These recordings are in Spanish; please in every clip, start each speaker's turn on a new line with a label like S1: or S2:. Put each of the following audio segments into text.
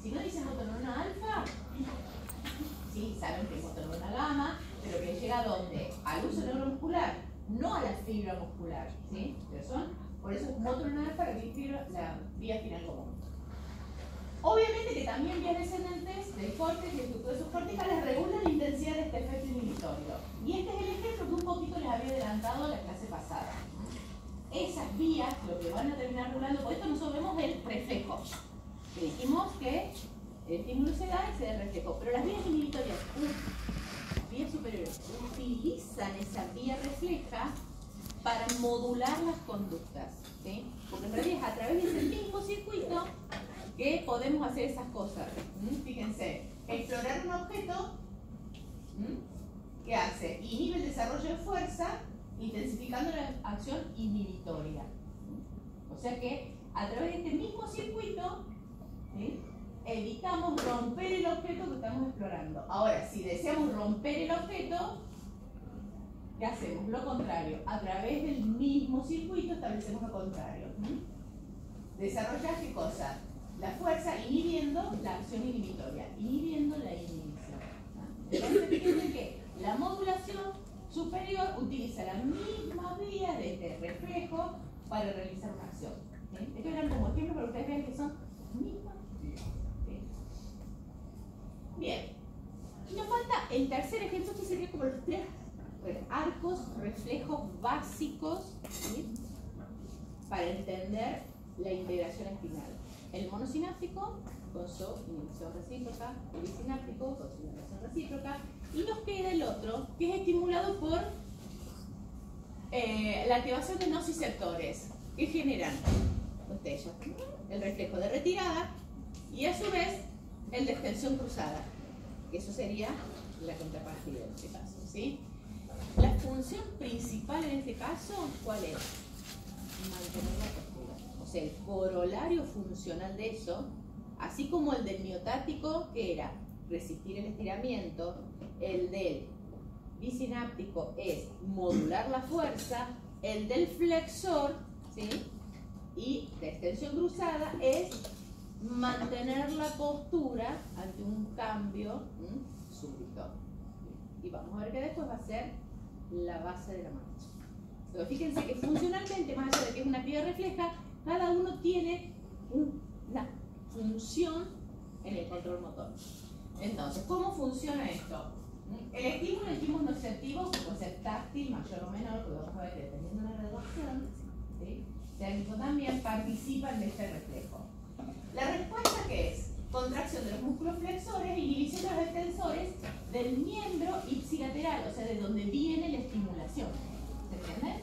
S1: Si no dicen motoneurona alfa, sí, saben que es motoneurona gamma, pero que llega a ¿dónde? Al uso neuromuscular, no a la fibra muscular, ¿sí? Pero son, por eso es motoneurona alfa la vía final común. Obviamente que también vías descendentes del córtex y estructuras subcorticales regulan la intensidad de este efecto inhibitorio. Y este es el ejemplo que un poquito les había adelantado la clase pasada. Esas vías lo que van a terminar regulando, por esto nosotros vemos el reflejo. Que dijimos que el estímulo se da y se da el reflejo. Pero las vías inhibitorias, las vías superiores, utilizan esa vía refleja para modular las conductas, ¿sí? Porque en realidad es a través de ese mismo circuito que podemos hacer esas cosas. Fíjense, explorar un objeto, ¿qué hace? Inhibe el desarrollo de fuerza, intensificando la acción inhibitoria. O sea que a través de este mismo circuito, ¿sí?, evitamos romper el objeto que estamos explorando. Ahora, si deseamos romper el objeto, ¿qué hacemos? Lo contrario. A través del mismo circuito establecemos lo contrario. Desarrollar ¿qué cosa? La fuerza inhibiendo la acción inhibitoria, inhibiendo la inhibición. Entonces, fíjense que la modulación superior utiliza la misma vía de este reflejo para realizar una acción. Estos eran como ejemplos para que ustedes vean que son las mismas vías. Bien. Y nos falta el tercer ejemplo, que sería como los tres arcos reflejos básicos, ¿sí?, para entender la integración espinal. El monosináptico con su inhibición recíproca, el bisináptico con su inhibición recíproca, y nos queda el otro, que es estimulado por la activación de nociceptores, que generan ustedes, el reflejo de retirada y a su vez el de extensión cruzada, que eso sería la contrapartida en este caso, ¿sí? La función principal en este caso, ¿cuál es? Mantener la postura. O sea, el corolario funcional de eso, así como el del miotático, que era resistir el estiramiento, el del bisináptico es modular la fuerza, el del flexor, ¿sí?, y de extensión cruzada es mantener la postura ante un cambio súbito. Y vamos a ver que después va a ser la base de la marcha. Pero fíjense que funcionalmente, más allá de que es una actividad refleja, cada uno tiene una función en el control motor. Entonces, ¿cómo funciona esto? El estímulo, dijimos, nociceptivo, que puede ser táctil, mayor o menor, que vamos a ver que dependiendo de la graduación, ¿sí?, térmico también, participan de este reflejo. La respuesta, ¿qué es? Contracción de los músculos flexores, inhibición de los extensores del miembro ipsilateral, o sea, de donde viene la estimulación. ¿Se entiende?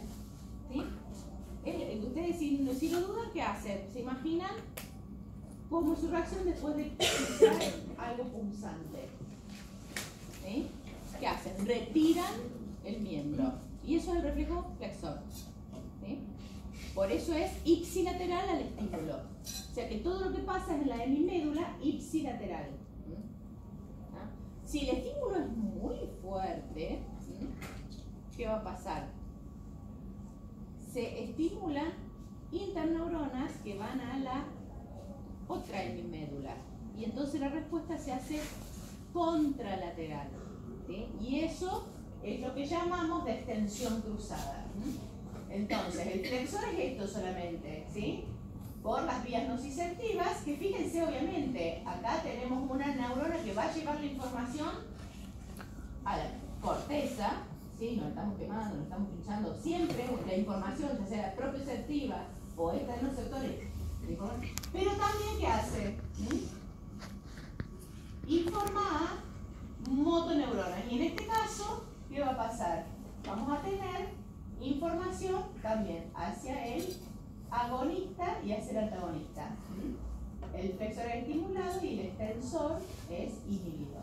S1: ¿Sí? Ustedes, si lo dudan, ¿qué hacen? ¿Se imaginan cómo es su reacción después de pisar algo punzante? ¿Sí? ¿Qué hacen? Retiran el miembro. Y eso es el reflejo flexor. ¿Sí? Por eso es ipsilateral al estímulo. O sea que todo lo que pasa es en la hemimédula ipsilateral. ¿Ah? Si el estímulo es muy fuerte, ¿qué va a pasar? Se estimulan interneuronas que van a la otra hemimédula. Y entonces la respuesta se hace contralateral. ¿Sí? Y eso es lo que llamamos de extensión cruzada. Entonces, el flexor es esto solamente, ¿sí?, por las vías nociceptivas, que fíjense, obviamente, acá tenemos una neurona que va a llevar la información a la corteza, ¿sí?, nos estamos quemando, nos estamos pinchando, siempre la información, ya sea propioceptiva o esta de los sectores, pero también, ¿qué hace? Informa a motoneuronas, y en este caso, ¿qué va a pasar? Vamos a tener información también hacia el agonista y hacia el antagonista. El flexor es estimulado y el extensor es inhibido.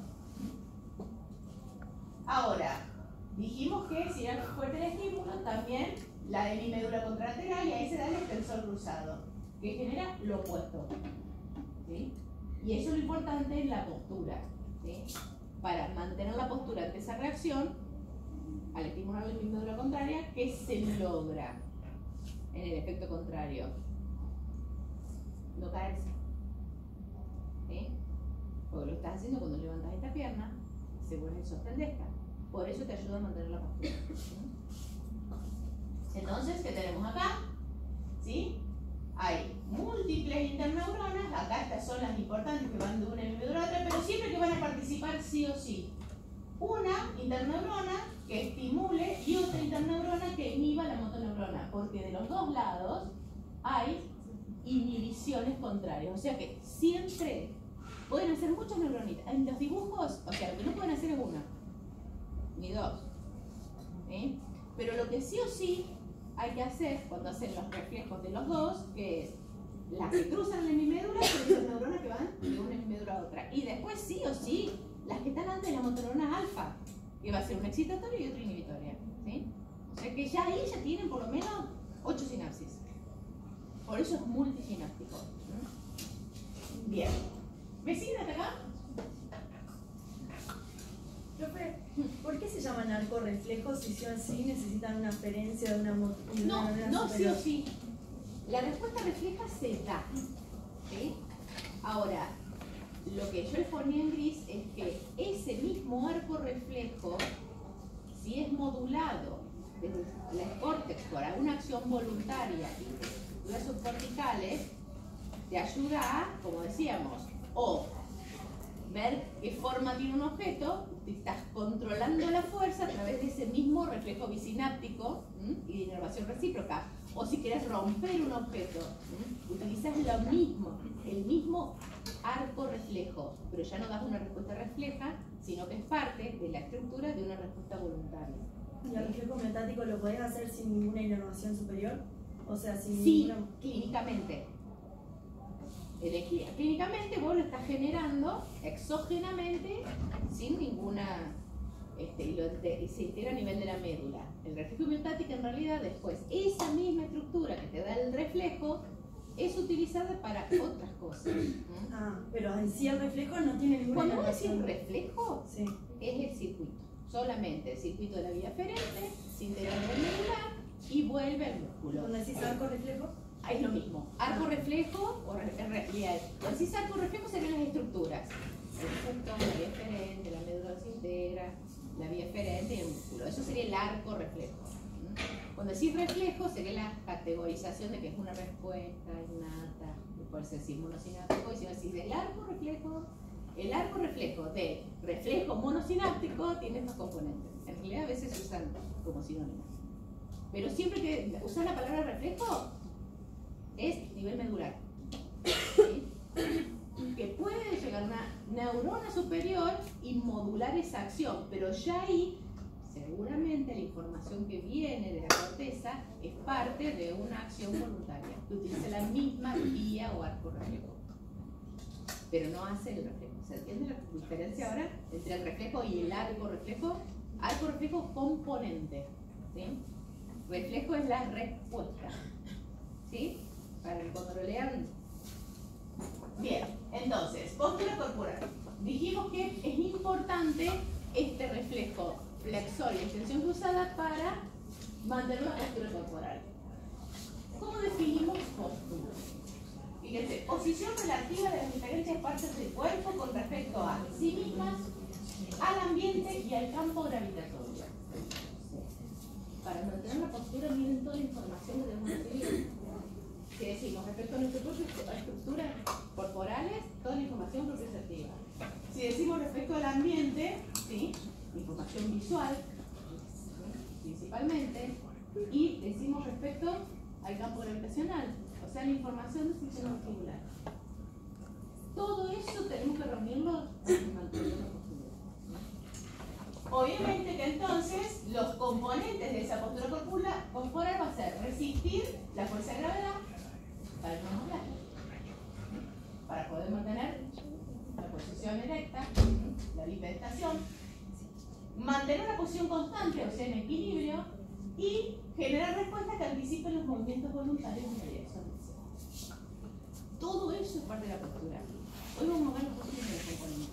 S1: Ahora, dijimos que si era fuerte el estímulo, también la hemimédula contralateral, y ahí se da el extensor cruzado, que genera lo opuesto. ¿Sí? Y eso es lo importante en la postura. ¿Sí? Para mantener la postura ante esa reacción, al estimular la hemimédula contraria, ¿qué se logra en el efecto contrario? No caerse. ¿Sí? porque lo estás haciendo cuando levantas esta pierna, según el sostén de esta. Por eso te ayuda a mantener la postura. Entonces, ¿qué tenemos acá? ¿Sí? Hay múltiples interneuronas, acá estas son las importantes que van de una individual a otra, pero siempre que van a participar sí o sí. Una interneurona que estimule y otra interneurona que inhiba la motoneurona, porque de los dos lados hay inhibiciones contrarias, o sea que siempre pueden hacer muchas neuronitas. En los dibujos, o sea, lo que no pueden hacer es una, ni dos. ¿Sí? Pero lo que sí o sí hay que hacer cuando hacen los reflejos de los dos, que es las que cruzan la hemimédula, son las neuronas que van de una hemimédula a otra. Y después sí o sí, las que están antes de la motoneurona alfa, que va a ser una excitatoria y otra inhibitoria. ¿Sí? O sea que ya ahí ya tienen por lo menos 8 sinapsis. Por eso es multisináptico. Bien. ¿Me siguen hasta acá?
S2: Profe, ¿por qué se llaman arco-reflejos si sí o sí necesitan una aferencia de una
S1: No, sí o sí. La respuesta refleja se da. ¿Sí? Ahora, lo que yo les ponía en gris es que ese mismo arco reflejo, si es modulado desde el córtex por alguna acción voluntaria y las subcorticales, te ayuda a, como decíamos, o ver qué forma tiene un objeto, te estás controlando la fuerza a través de ese mismo reflejo bisináptico y de inervación recíproca. O si quieres romper un objeto, utilizas lo mismo, el mismo arco reflejo, pero ya no das una respuesta refleja, sino que es parte de la estructura de una respuesta voluntaria.
S2: ¿Y el reflejo miotático lo podés hacer sin ninguna inervación superior? O sea, sin
S1: sí,
S2: ninguna...
S1: clínicamente. Clínicamente vos lo estás generando exógenamente sin ninguna... y se integra a nivel de la médula. El reflejo miotático en realidad después, esa misma estructura que te da el reflejo, es utilizada para otras cosas.
S2: Ah, pero en sí el reflejo no tiene ninguna
S1: Cuando vos
S2: inervación.
S1: decís reflejo,
S2: Sí.
S1: es el circuito. Solamente el circuito de la vía aferente, se integra a nivel medular y vuelve al músculo.
S2: Cuando decís arco-reflejo,
S1: Es lo mismo. Arco reflejo o realidad. Cuando decís arco reflejo serían las estructuras. El ducto, la vía aferente, la médula se integra, la vía aferente y el músculo. Eso sería el arco reflejo. Cuando decís reflejo sería la categorización de que es una respuesta innata, puede ser sí monosináptico, y si decís del arco reflejo, el arco reflejo de reflejo monosináptico tiene estos componentes. En realidad a veces se usan como sinónimos. Pero siempre que usas la palabra reflejo, es nivel medular. ¿Sí? Que puede llegar a una neurona superior y modular esa acción, pero ya ahí seguramente la información que viene de la corteza es parte de una acción voluntaria que utiliza la misma vía o arco reflejo, pero no hace el reflejo. ¿Se entiende la diferencia ahora entre el reflejo y el arco reflejo? Arco reflejo componente, ¿sí? Reflejo es la respuesta, ¿sí? Para que cuando lo lean. Bien, entonces, postura corporal. Dijimos que es importante este reflejo flexor y extensión cruzada para mantener una postura corporal. ¿Cómo definimos postura? Fíjense, posición relativa de las diferentes partes del cuerpo con respecto a sí mismas, al ambiente y al campo gravitatorio. Para mantener la postura, miren toda la información que debemos recibir. Si decimos respecto a nuestra propia estructura corporales, toda la información proprioceptiva. Si decimos respecto al ambiente, ¿sí? Información visual, ¿sí? Principalmente, y decimos respecto al campo gravitacional, o sea, la información del sistema vestibular. Todo eso tenemos que reunirlo para mantener la postura. Obviamente que entonces los componentes de esa postura corporal va a ser resistir la fuerza de gravedad para no mover, para poder mantener la posición erecta, la bipedestación, mantener una posición constante, o sea, en equilibrio, y generar respuestas que anticipen los movimientos voluntarios en la dirección deseada. Todo eso es parte de la postura. Hoy vamos a ver los posibles de los componentes.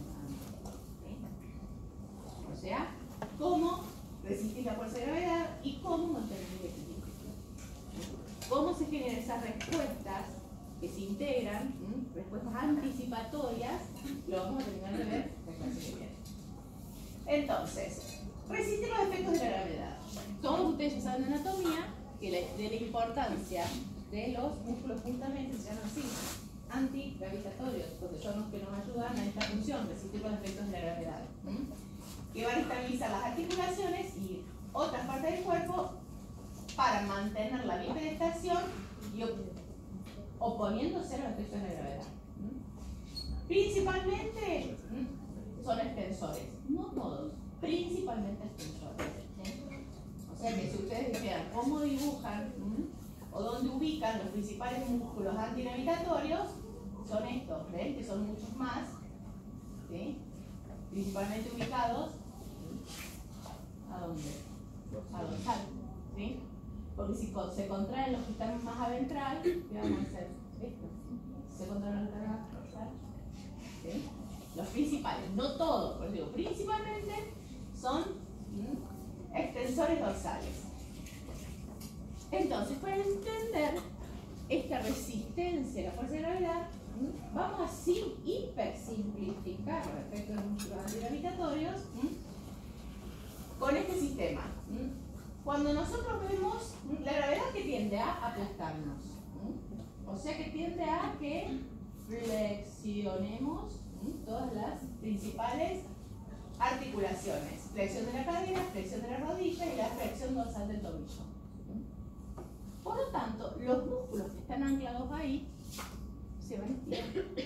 S1: O sea, cómo resistir la fuerza de gravedad y cómo mantener el equilibrio. Cómo se generan esas respuestas que se integran, respuestas anticipatorias lo vamos a terminar de ver la clase que viene. Entonces, resistir los efectos de la gravedad. Todos ustedes ya saben de anatomía que de la importancia de los músculos justamente se llaman así, antigravitatorios, porque son los que nos ayudan a esta función, resistir los efectos de la gravedad, que van a estabilizar las articulaciones y otras partes del cuerpo para mantener la bipedestación y oponiéndose a los efectos de la gravedad. Principalmente son extensores, no todos, principalmente extensores. O sea que si ustedes dijeran cómo dibujan o dónde ubican los principales músculos antigravitatorios, son estos, ¿ven? Que son muchos más, ¿sí? Principalmente ubicados ¿a dónde? A dorsal, ¿sí? Porque si se contraen los que están más a ventral, ¿qué vamos a hacer? Esto. Se contraen los que están más a dorsal, ¿sí? Los principales, no todos, pero digo, principalmente son extensores dorsales. Entonces, para entender esta resistencia a la fuerza de gravedad, vamos a hipersimplificar los efectos de los músculos antigravitatorios con este sistema. Cuando nosotros vemos la gravedad que tiende a aplastarnos, o sea que tiende a que flexionemos todas las principales articulaciones, flexión de la cadera, flexión de la rodilla y la flexión dorsal del tobillo. Por lo tanto, los músculos que están anclados ahí se van a estirar.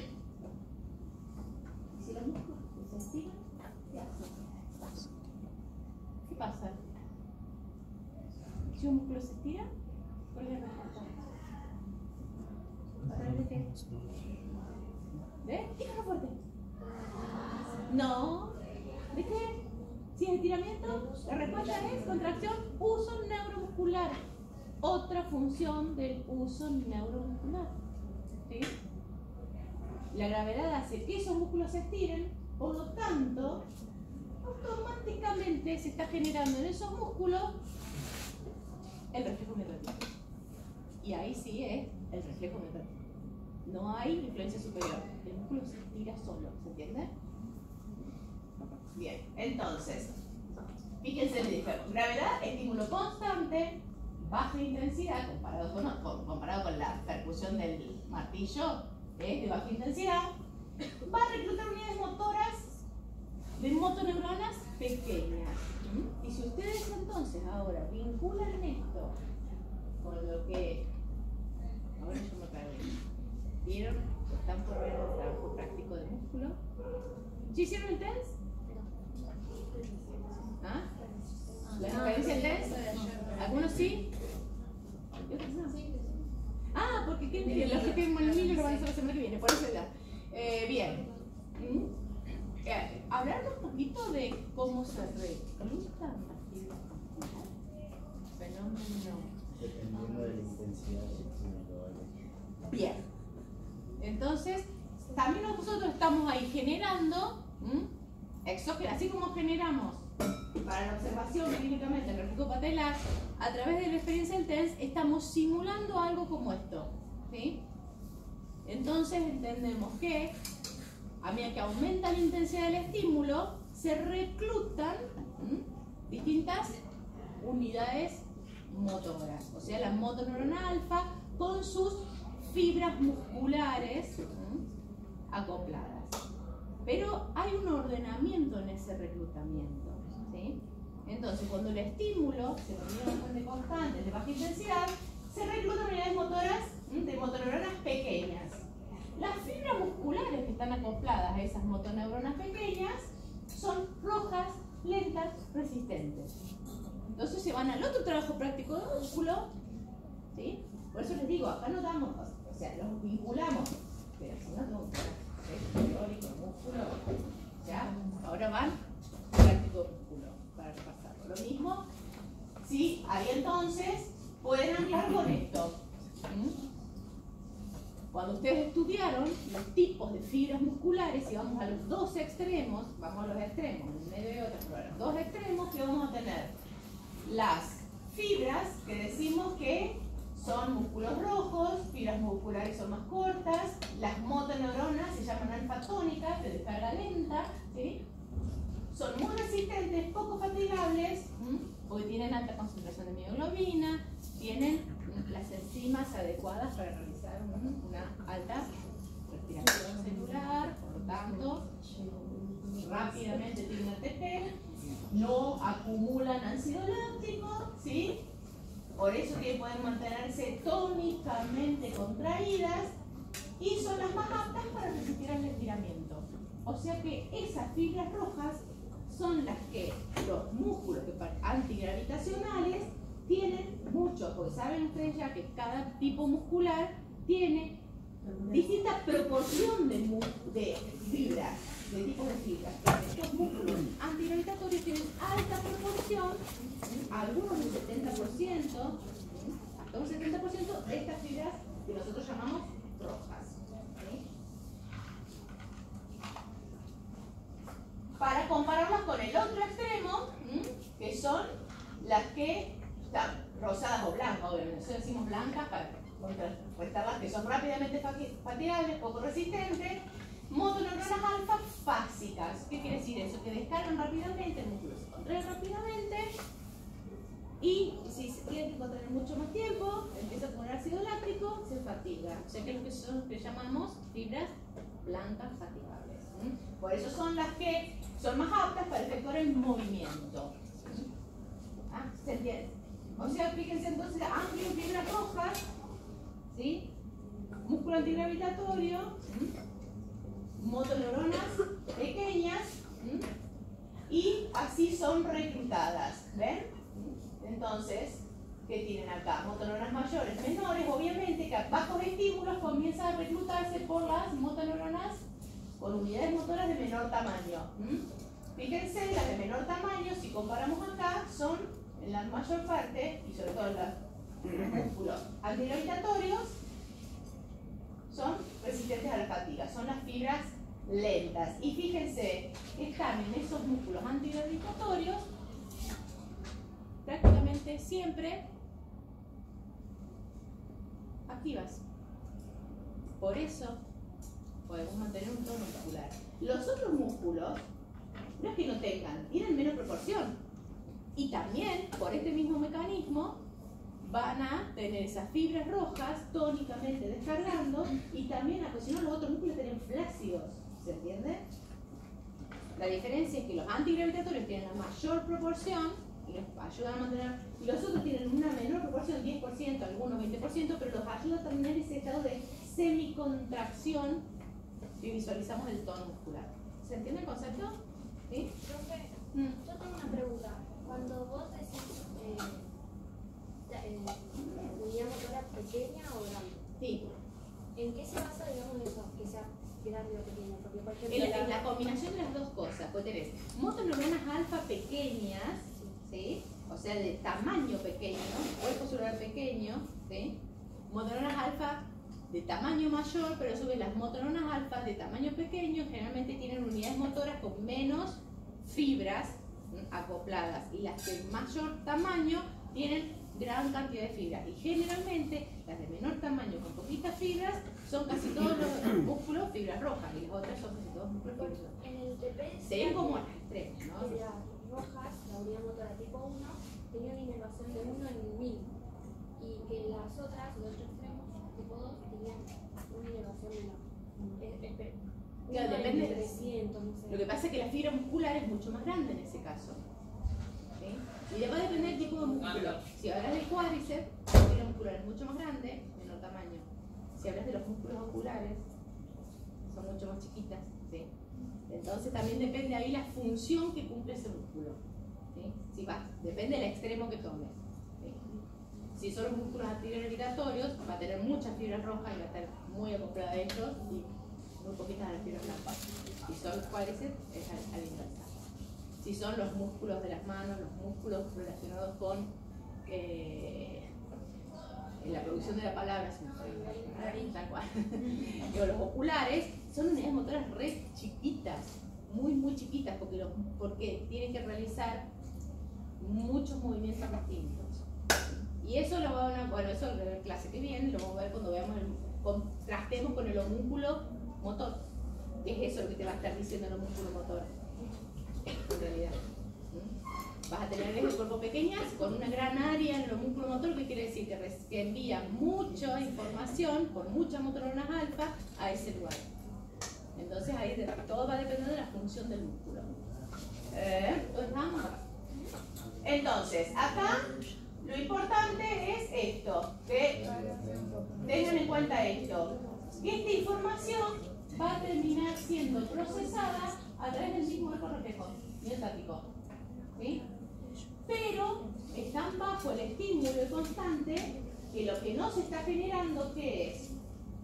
S1: Y si los músculos se estiran, ¿qué hacen? ¿Qué pasa? Si un músculo se estira, ¿cuál es la respuesta? ¿A través de qué? ¿Ves? Dígalo fuerte. No. ¿De qué? Si es estiramiento, la respuesta es contracción, uso neuromuscular. Otra función del uso neuromuscular. ¿Sí? La gravedad hace que esos músculos se estiren, por lo tanto, automáticamente se está generando en esos músculos el reflejo miotónico. Y ahí sí es el reflejo miotónico. No hay influencia superior. El músculo se estira solo, ¿se entiende? Bien, entonces, fíjense, le dije, gravedad, estímulo constante, baja intensidad, comparado con la percusión del martillo, de baja intensidad, va a reclutar unidades motoras de motoneuronas pequeñas. Y si ustedes entonces ahora vinculan esto con lo que, ahora yo me perdí, ¿vieron? Están por ver el trabajo práctico de músculo. ¿Sí hicieron el TENS? ¿Ah? ¿La experiencia del TENS? ¿Algunos sí? Ah, porque los que tienen el niño lo van a hacer la semana que viene, por eso ya. Bien. Hablar un poquito de cómo se reclutan las fibras musculares. Fenómeno.
S3: Dependiendo de la intensidad del estímulo.
S1: Bien. Entonces, también nosotros estamos ahí generando exógeno, así como generamos para la observación clínicamente el reflejo patelar, a través de la experiencia del TENS estamos simulando algo como esto, ¿sí? Entonces entendemos que a medida que aumenta la intensidad del estímulo, se reclutan distintas unidades motoras, o sea, la motoneurona alfa con sus fibras musculares acopladas. Pero hay un ordenamiento en ese reclutamiento, ¿sí? Entonces, cuando el estímulo se convierte en una fuente constante de baja intensidad, se reclutan unidades motoras de motoneuronas pequeñas. Las fibras musculares que están acopladas a esas motoneuronas pequeñas son rojas, lentas, resistentes. Entonces se van al otro trabajo práctico de músculo, ¿sí? Por eso les digo, acá no damos, o sea, los vinculamos, pero si no tengo teórico, músculo, ¿ya? Ahora van práctico músculo para repasarlo. Lo mismo, sí, ahí entonces pueden anclar con esto. Cuando ustedes estudiaron los tipos de fibras musculares, si vamos a los dos extremos, vamos a los extremos, en medio de otros, pero a los dos extremos, que vamos a tener las fibras que decimos que son músculos rojos, fibras musculares son más cortas, las motoneuronas se llaman alfa tónicas, de descarga lenta, ¿sí? Son muy resistentes, poco fatigables, porque tienen alta concentración de mioglobina, tienen las enzimas adecuadas para realizar una alta respiración celular, por lo tanto, rápidamente tienen ATP, no acumulan ácido láctico, ¿sí? Por eso que pueden mantenerse tónicamente contraídas y son las más aptas para resistir al estiramiento. O sea que esas fibras rojas son las que los músculos antigravitacionales tienen mucho, porque saben ustedes ya que cada tipo muscular tiene distinta proporción de fibras, de tipos de fibras. Estos músculos antigravitatorios tienen alta proporción, algunos un 70%, hasta un 70% de estas fibras que nosotros llamamos rojas. ¿Sí? Para compararlas con el otro extremo, que son las que están rosadas o blancas, obviamente, nosotros decimos blancas para contrarrestar las que son rápidamente fatigables, poco resistentes, motoneuronas alfa fásicas. ¿Qué quiere decir eso? Que descargan rápidamente, el músculo se contrae rápidamente y si se tiene que contraer mucho más tiempo, empieza a poner ácido láctico, se fatiga. O sea que lo que son lo que llamamos fibras blancas fatigables. Por eso son las que son más aptas para efectuar el movimiento. ¿Se entiende? O sea, fíjense entonces, amplio fibras rojas, ¿sí? Músculo antigravitatorio, motoneuronas pequeñas, y así son reclutadas. ¿Ven? Entonces, ¿qué tienen acá? Motoneuronas mayores, menores, obviamente que a bajos estímulos comienzan a reclutarse por las motoneuronas con unidades motoras de menor tamaño. Fíjense, las de menor tamaño, si comparamos acá, son en la mayor parte, y sobre todo los músculos antigravitatorios, son resistentes a la fatiga, son las fibras lentas. Y fíjense que están en esos músculos antigravitatorios prácticamente siempre activas. Por eso podemos mantener un tono muscular. Los otros músculos no es que no tengan, tienen menos proporción. Y también, por este mismo mecanismo, van a tener esas fibras rojas tónicamente descargando y también, si no, los otros músculos tienen flácidos. ¿Se entiende? La diferencia es que los antigravitatorios tienen la mayor proporción y los ayudan a mantener, y los otros tienen una menor proporción, 10%, algunos 20%, pero los ayuda a tener ese estado de semicontracción y visualizamos el tono muscular. ¿Se entiende el concepto? ¿Sí?
S4: Profe, yo tengo una pregunta. Cuando vos decís unidad motora pequeña o grande,
S1: Sí.
S4: ¿en qué se basa, digamos, eso? Que sea grande o pequeña. Porque, por ejemplo,
S1: En la combinación de las dos cosas, pues tenés motoneuronas alfa pequeñas, ¿sí? O sea, de tamaño pequeño, cuerpo celular pequeño, ¿sí? Motoneuronas alfa de tamaño mayor, pero a su vez las motoneuronas alfa de tamaño pequeño generalmente tienen unidades motoras con menos fibras acopladas, y las de mayor tamaño tienen gran cantidad de fibras, y generalmente las de menor tamaño con poquitas fibras son casi todos los músculos fibras rojas y las otras son casi todos músculos fibras rojas.
S4: en el TP
S1: Se ven como a las extremos, ¿no?
S4: de las rojas, la unidad motora tipo 1, tenía una inervación de 1 en 1000, y que las otras, los otros extremos, tipo 2, tenían una inervación menor.
S1: Claro, depende de
S4: 300, no sé.
S1: Lo que pasa es que la fibra muscular es mucho más grande en ese caso. ¿Sí? Y le va a depender del tipo de músculo. Si hablas del cuádriceps, la fibra muscular es mucho más grande, menor tamaño. Si hablas de los músculos oculares, son mucho más chiquitas. ¿Sí? Entonces también depende ahí la función que cumple ese músculo. ¿Sí? Si va, depende del extremo que tomes. ¿Sí? Si son los músculos antigravitatorios, va a tener muchas fibras rojas y va a estar muy acoplada a ellos y muy poquitas de las fibras blancas. Si son los cuádriceps, es al inversa. Si son los músculos de las manos, los músculos relacionados con la producción de la palabra, tal cual. Digo, los oculares son unidades motoras re chiquitas, muy chiquitas, porque tienen que realizar muchos movimientos distintos. Y eso lo van a, bueno, eso en la clase que viene lo vamos a ver cuando veamos contrastemos con el homúnculo motor. que es eso lo que te va a estar diciendo el músculo motor, en realidad. Vas a tener áreas del cuerpo pequeñas con una gran área en el músculo motor, que quiere decir que envía mucha información por muchas motoneuronas alfa a ese lugar. Entonces ahí todo va a depender de la función del músculo. Entonces, acá lo importante es esto, que tengan en cuenta esto. Esta información va a terminar siendo procesada a través del mismo arco reflejo miotático, ¿sí? Pero están bajo el estímulo constante, que lo que no se está generando, ¿qué es?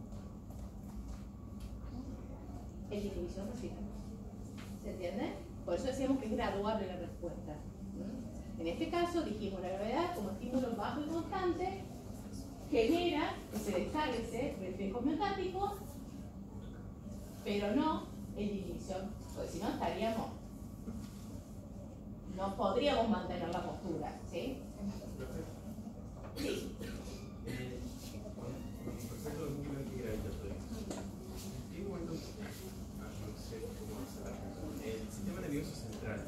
S1: El de inhibición recital. ¿Se entiende? Por eso decíamos que es graduable la respuesta. En este caso dijimos la gravedad como estímulo bajo y constante genera que se descargue ese reflejo miotático, pero no el de inhibición, porque si no no podríamos mantener la postura, ¿sí? Sí.
S5: Respecto al músculo antigravitatorio, ¿en qué momento, no sé cómo hacerlo, el sistema nervioso central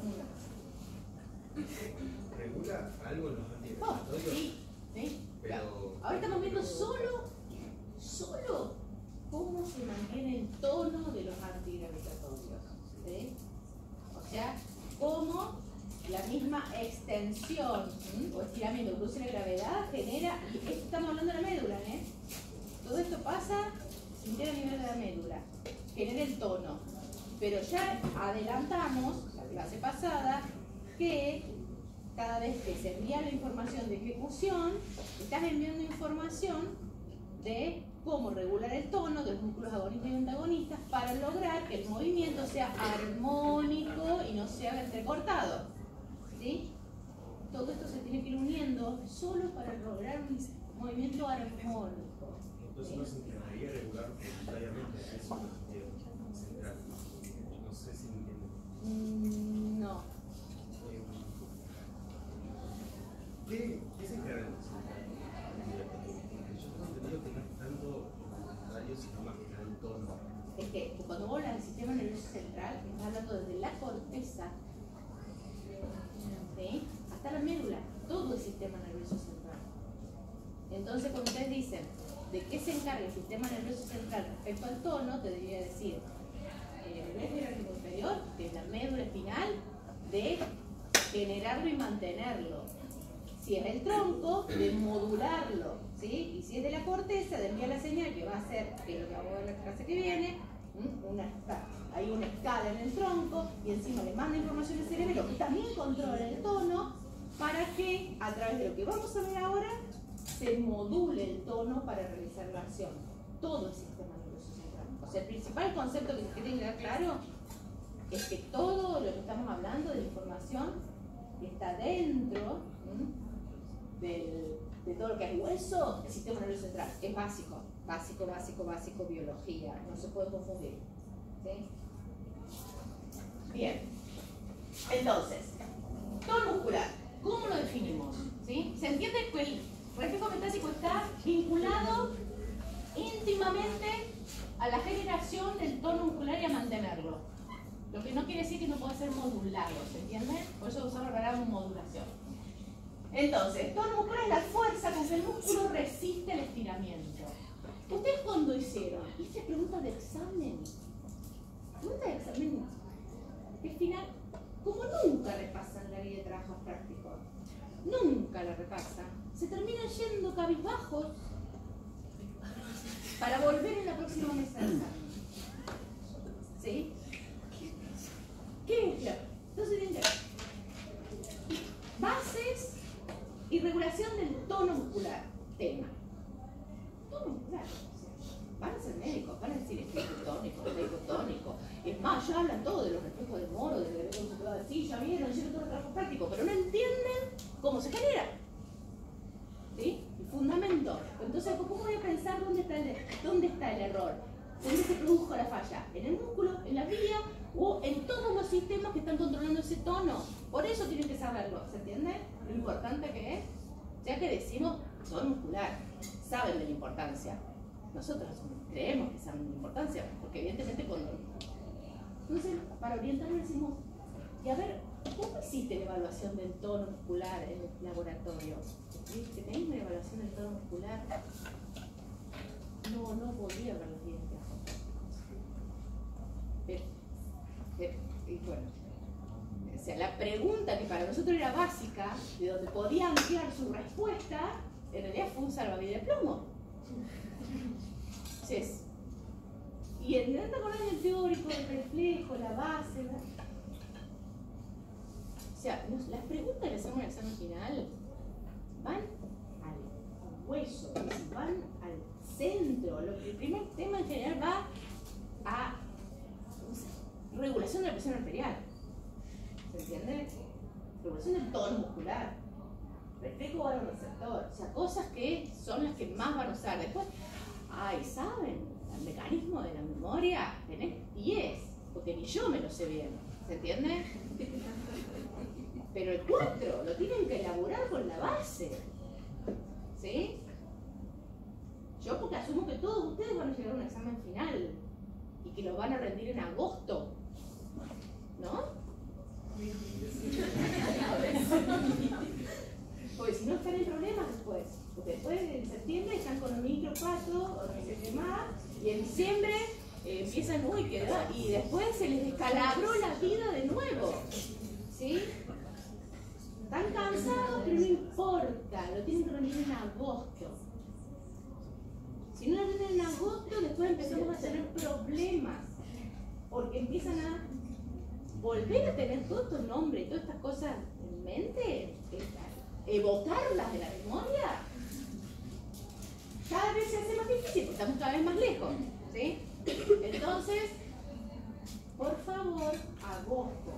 S5: regula algo en los antigravitatorios?
S1: Sí.
S5: Pero
S1: ahora estamos viendo solo cómo se mantiene el tono de los antigravitatorios, ¿sí? O sea, cómo la misma extensión o estiramiento que produce la gravedad genera, y esto estamos hablando de la médula, ¿eh? Todo esto pasa sin a nivel de la médula, genera el tono. Pero ya adelantamos, la clase pasada, que cada vez que se envía la información de ejecución, estás enviando información de cómo regular el tono de los músculos agonistas y antagonistas para lograr que el movimiento sea armónico y no se haga entrecortado, ¿sí? Todo esto se tiene que ir uniendo solo para lograr un movimiento armónico.
S5: entonces no se intentaría regular voluntariamente eso central. No sé si entiendo.
S1: No.
S5: ¿Qué se encarga del central? Porque yo tengo entendido que no es tanto voluntario, sino más que nada el tono.
S1: Es que cuando vos hablas del sistema nervioso central, estás hablando desde la corteza, ¿sí?, hasta la médula, todo el sistema nervioso central. Entonces, cuando ustedes dicen de qué se encarga el sistema nervioso central respecto al tono, te debería decir el nivel jerárquico inferior, que es la médula espinal, de generarlo y mantenerlo. Si es el tronco, de modularlo, ¿sí? Y si es de la corteza, de enviar la señal, que va a ser, que es lo que vamos a ver en la clase que viene, hay una escala en el tronco y encima le manda información al cerebro que también controla el tono para que, a través de lo que vamos a ver ahora, se module el tono para realizar la acción. Todo el sistema nervioso central. O sea, el principal concepto que se tiene que quedar claro es que todo lo que estamos hablando de información que está dentro de todo lo que es hueso, el sistema nervioso central. Es básico, biología, no se puede confundir, ¿sí? Bien, entonces, tono muscular, ¿cómo lo definimos? ¿Sí? Se entiende que el reflejo metástico está vinculado íntimamente a la generación del tono muscular y a mantenerlo. Lo que no quiere decir que no pueda ser modulado, ¿se entiende? Por eso usamos la palabra modulación. Entonces, tono muscular es la fuerza con que el músculo resiste el estiramiento. ¿Ustedes cuándo hicieron? ¿Hice preguntas de examen? Preguntas de examen. Al final, como nunca repasan la guía de trabajos prácticos, nunca la repasan, se terminan yendo cabizbajos para volver en la próxima mesa de examen. ¿Sí? ¿Qué es? Entonces, bases y regulación del tono muscular. Tema. Tono muscular. Van a ser médicos, van a decir efecto tónico. Es más, ya hablan todo de los reflejos de Moro, del efecto muscular. Sí, ya vieron, hicieron todo el trabajo práctico, pero no entienden cómo se genera. ¿Sí? El fundamento. Entonces, ¿cómo voy a pensar dónde está el error? ¿Dónde se produjo la falla? ¿En el músculo, en la vía o en todos los sistemas que están controlando ese tono? Por eso tienen que saberlo, ¿se entiende? Lo importante que es, ya que decimos tono muscular, saben de la importancia. Nosotros creemos que saben de la importancia, porque evidentemente cuando Entonces, para orientarlo decimos, y a ver, ¿cómo hiciste la evaluación del tono muscular en el laboratorio? ¿Que tenéis una evaluación del tono muscular? No volví a ver los dientes. Y bueno, o sea, la pregunta que para nosotros era básica, de donde podía ampliar su respuesta, en realidad fue un salvavidas de plomo. Entonces, y el te acordás del teórico, del reflejo, la base, ¿no? O sea, las preguntas que hacemos en el examen final van al hueso, es decir, van al centro. El primer tema en general va a regulación de la presión arterial. ¿Se entiende? Regulación del tono muscular. Reflejo vasoreceptor. O sea, cosas que son las que más van a usar. Después, ¿saben? El mecanismo de la memoria, tenés 10, porque ni yo me lo sé bien. ¿Se entiende? Pero el 4 lo tienen que elaborar con la base. ¿Sí? Yo porque asumo que todos ustedes van a llegar a un examen final y que lo van a rendir en agosto. ¿No? Porque si no están en problemas después. Porque después en septiembre están con un micro 4 o no sé qué más, y en diciembre empiezan, y después se les descalabró la vida de nuevo. ¿Sí? Están cansados, pero no importa, lo tienen que rendir en agosto. Si no lo rinden en agosto, después empezamos a tener problemas, porque empiezan a volver a tener todo estos nombres y todas estas cosas en mente, evocarlas de la memoria. Cada vez se hace más difícil porque estamos cada vez más lejos. ¿Sí? Entonces, por favor, agosto.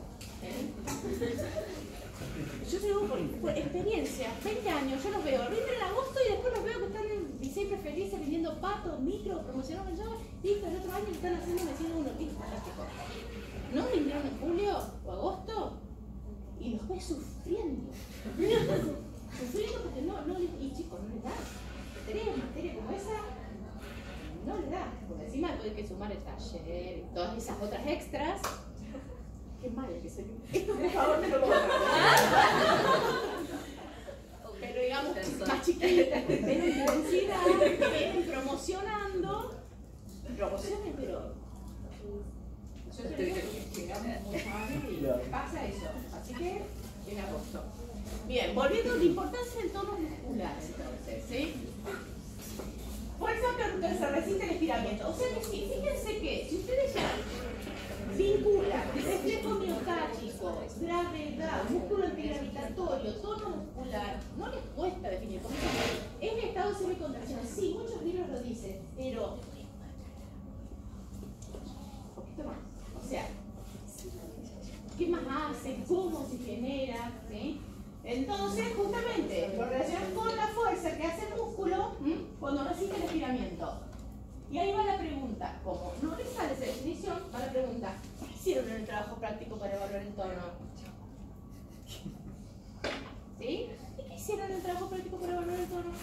S1: Yo te digo por experiencia, 20 años, yo los veo, rinden en agosto y después los veo que están siempre felices vendiendo patos, micro, promocionando el show, listo, el otro año están haciendo medicina 1, listo, fantástico. ¿No rindieron en julio o agosto? Y los ves sufriendo. Sufriendo porque y chicos, no les da. Materia como esa, no les da. Porque encima después hay que sumar el taller y todas esas otras extras. Qué mal que soy. Esto por favor me lo pongo. Pero digamos, más chiquitas, pero intensidad, que vienen promocionando. Promociones, pero yo creo que llegamos muy tarde y pasa eso. Así que en agosto. Bien, volviendo a la importancia del tono muscular, entonces, ¿sí? Fuerza que se resiste al estiramiento. O sea que sí, fíjense que si ustedes ya vinculan reflejo miocárdico, gravedad, músculo antigravitatorio, tono muscular, no les cuesta definir. Es el estado de semicontracción. Sí, muchos libros lo dicen, pero un poquito más. O sea, ¿qué más hace? ¿Cómo se genera? ¿Sí? Entonces, justamente, lo relacionamos con la fuerza que hace el músculo cuando resiste el estiramiento. Y ahí va la pregunta, como no les sale esa definición, va la pregunta, ¿qué hicieron en el trabajo práctico para evaluar el tono? ¿Sí? ¿Y qué hicieron en el trabajo práctico para evaluar el tono?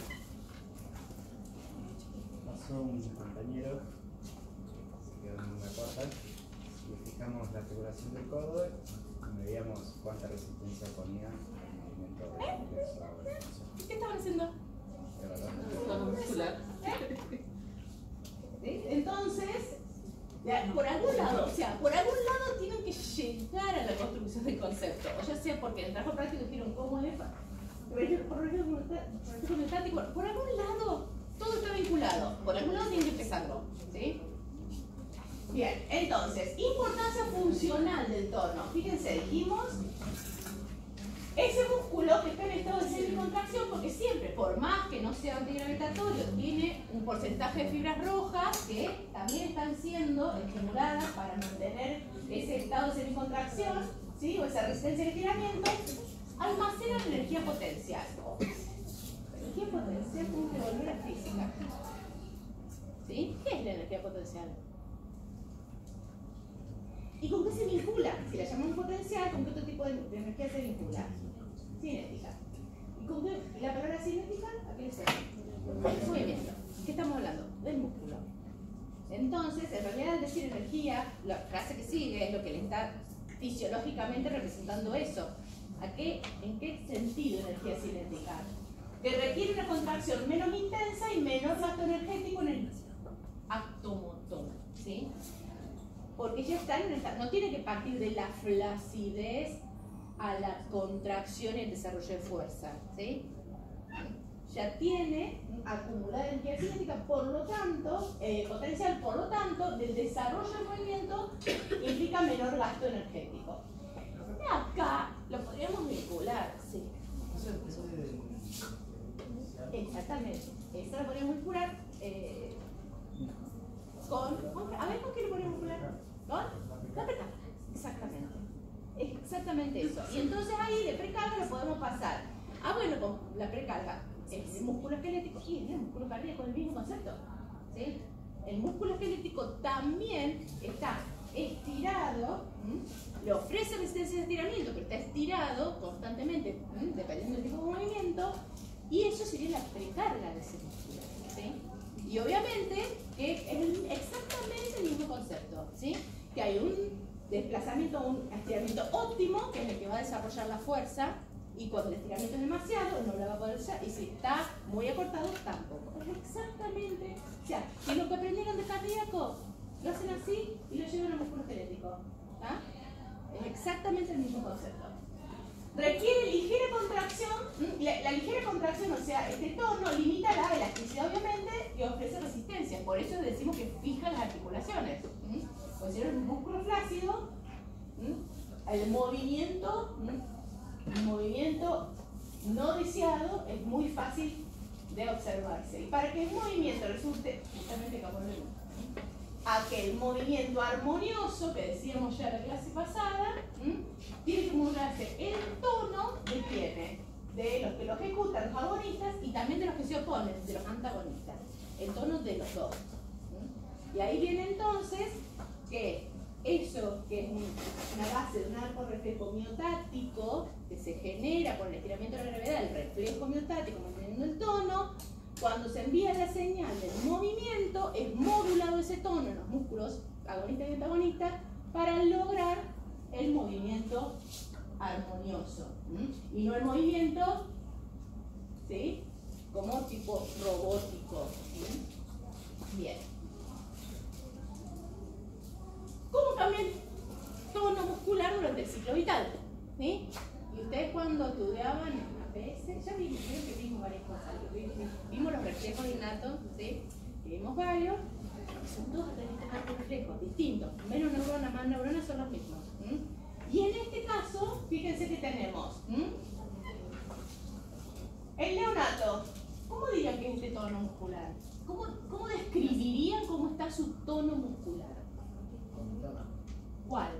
S3: Pasó un compañero, se quedó en una corta, y fijamos la articulación del codo y medíamos cuánta resistencia ponía al movimiento de su
S1: ¿Qué estaban haciendo?
S6: Tono muscular.
S1: ¿Sí? Entonces, por algún lado tienen que llegar a la construcción del concepto, o ya sea porque en el trabajo práctico dijeron cómo es, por algún lado todo está vinculado, por algún lado tienen que empezarlo, ¿sí? Bien, entonces, importancia funcional del tono. Fíjense, dijimos, ese músculo que está en estado de semicontracción, porque siempre, por más que no sea antigravitatorio, tiene un porcentaje de fibras rojas que también están siendo estimuladas para mantener ese estado de semicontracción, ¿sí? O esa resistencia al estiramiento, almacenan energía potencial. Energía potencial tiene que volver a física. ¿Sí? ¿Qué es la energía potencial? ¿Y con qué se vincula? Si la llamamos potencial, ¿con qué otro tipo de energía se vincula? Cinética. ¿Y con qué? ¿La palabra cinética? ¿A qué le suena? El movimiento. ¿Qué estamos hablando? Del músculo. Entonces, en realidad al decir energía, la frase que sigue es lo que le está fisiológicamente representando eso. ¿En qué sentido energía cinética? Que requiere una contracción menos intensa y menor gasto energético en el acto motor, ¿sí? Porque ya está no tiene que partir de la flacidez a la contracción y el desarrollo de fuerza, ¿sí? Ya tiene acumulada energía cinética, por lo tanto, potencial, por lo tanto, del desarrollo del movimiento implica menor gasto energético. Y acá lo podríamos vincular, sí. Exactamente. Esto lo podríamos vincular a ver, ¿con qué lo podríamos vincular? ¿Con? La precarga. Exactamente. Exactamente eso. Y entonces ahí de precarga lo podemos pasar. Bueno, con la precarga. El músculo esquelético y el músculo cardíaco es el mismo concepto, ¿sí? El músculo esquelético también está estirado, le ofrece resistencia de estiramiento, pero está estirado constantemente, dependiendo del tipo de movimiento, y eso sería la precarga de ese músculo, ¿sí? Y obviamente que es exactamente el mismo concepto, ¿sí? Que hay un desplazamiento, un estiramiento óptimo, que es el que va a desarrollar la fuerza. Y cuando el estiramiento es demasiado, no la va a poder usar. Y si está muy acortado, tampoco. Es exactamente. O sea, si lo que aprendieron de cardíaco lo hacen así y lo llevan al músculo esquelético. ¿Ah? Es exactamente el mismo concepto. Requiere ligera contracción. La ligera contracción, o sea, este tono limita la elasticidad, obviamente, y ofrece resistencia. Por eso decimos que fija las articulaciones. Pues si es un músculo flácido, el movimiento no deseado es muy fácil de observarse. Y para que el movimiento resulte, justamente aquel movimiento armonioso que decíamos ya en la clase pasada, tiene que modularse el tono de quiénes, de los que lo ejecutan, los agonistas, y también de los que se oponen, de los antagonistas, el tono de los dos. Y ahí viene entonces que eso, que es una base de un arco reflejo miotático que se genera por el estiramiento de la gravedad, el reflejo miotático manteniendo el tono, cuando se envía la señal del movimiento, es modulado ese tono en los músculos agonistas y antagonistas para lograr el movimiento armonioso. Y no el movimiento, ¿sí?, como tipo robótico. Bien. ¿Cómo cambia el tono muscular durante el ciclo vital? ¿Sí? Y ustedes cuando estudiaban APS, ya vimos, creo que vimos varias cosas. Vimos los reflejos innatos, ¿sí? Vimos varios, son todos diferentes reflejos, distintos. Menos neuronas, más neuronas son los mismos. Y en este caso, fíjense que tenemos el neonato. ¿Cómo dirían que es este tono muscular? ¿Cómo describirían cómo está su tono muscular? ¿Cuál?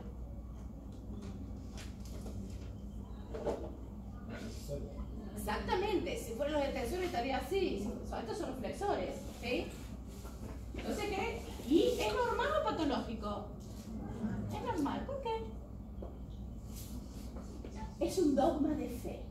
S1: Exactamente, si fueran los extensores estaría así, estos son los flexores, ¿sí? Entonces, ¿qué? ¿Y es normal o patológico? Es normal, ¿por qué? Es un dogma de fe.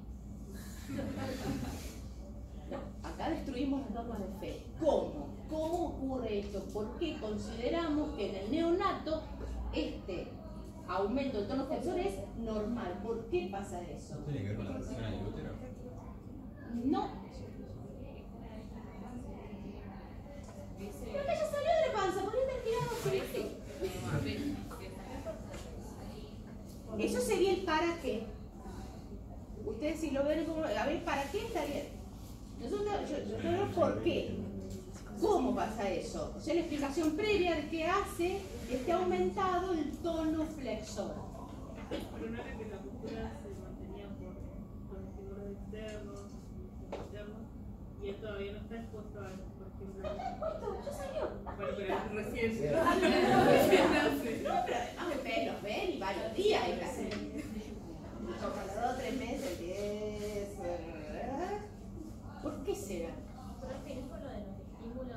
S1: No, acá destruimos los dogmas de fe. ¿Cómo? ¿Cómo ocurre esto? ¿Por qué consideramos que en el neonato este aumento del tono flexor es normal? ¿Por qué pasa eso?
S5: ¿No tiene que ver con la presión en el útero?
S1: No. Pero que ya salió de la panza, podría estar tirado así. Eso sería el para qué. Ustedes si lo ven como, a ver, ¿para qué estaría? Yo creo por qué. ¿Cómo pasa eso? O sea, la explicación previa de qué hace que esté aumentado el tono flexor.
S7: Pero no era que la musculatura se mantenía por estímulos externos, y él todavía no está expuesto a eso, por ejemplo.
S1: No está expuesto, ya salió.
S7: Bueno, pero es recién.
S1: No, pero además ustedes los ven y varios días y casi. Como cada 2 o 3 meses, 10. ¿Por qué será?
S4: Pero es que es por lo de los estímulos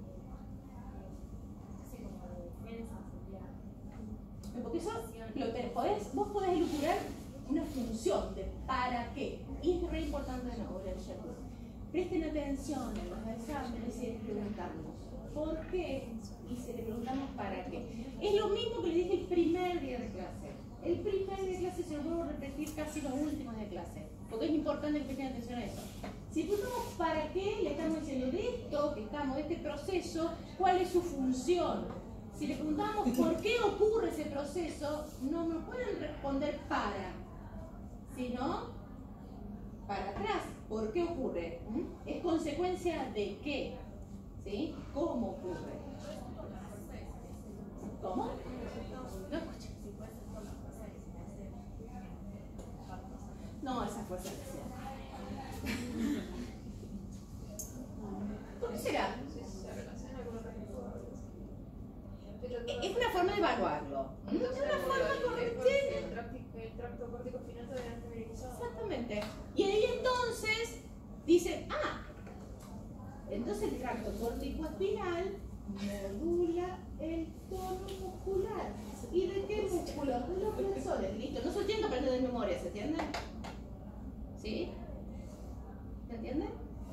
S4: de defensa,
S1: Porque eso vos podés elucubrar una función de para qué. Y es re importante de nuevo, Presten atención en los exámenes y les preguntamos. por qué y se le preguntamos para qué. Es lo mismo que le dije el primer día de clase. El primer día de clase se lo vuelvo a repetir casi los últimos de clase, porque es importante que presten atención a eso. Si preguntamos para qué, le estamos diciendo de esto que estamos, de este proceso, cuál es su función. Si le preguntamos por qué ocurre ese proceso, no nos pueden responder para, sino para atrás. ¿Por qué ocurre? ¿Es consecuencia de qué? ¿Sí? ¿Cómo ocurre? ¿Cómo? No escucho. No, esa fuerza especial. ¿Por qué será? Es una forma de evaluarlo. Es una forma
S2: El tracto córtico espinal todavía no está mineralizado.
S1: exactamente. Y ahí entonces dice, entonces el tracto córtico espinal modula el tono muscular. ¿Y de qué músculo? De los flexores. Listo. No se tiene que aprender de memoria, ¿se entiende? ¿Sí? ¿Se entiende?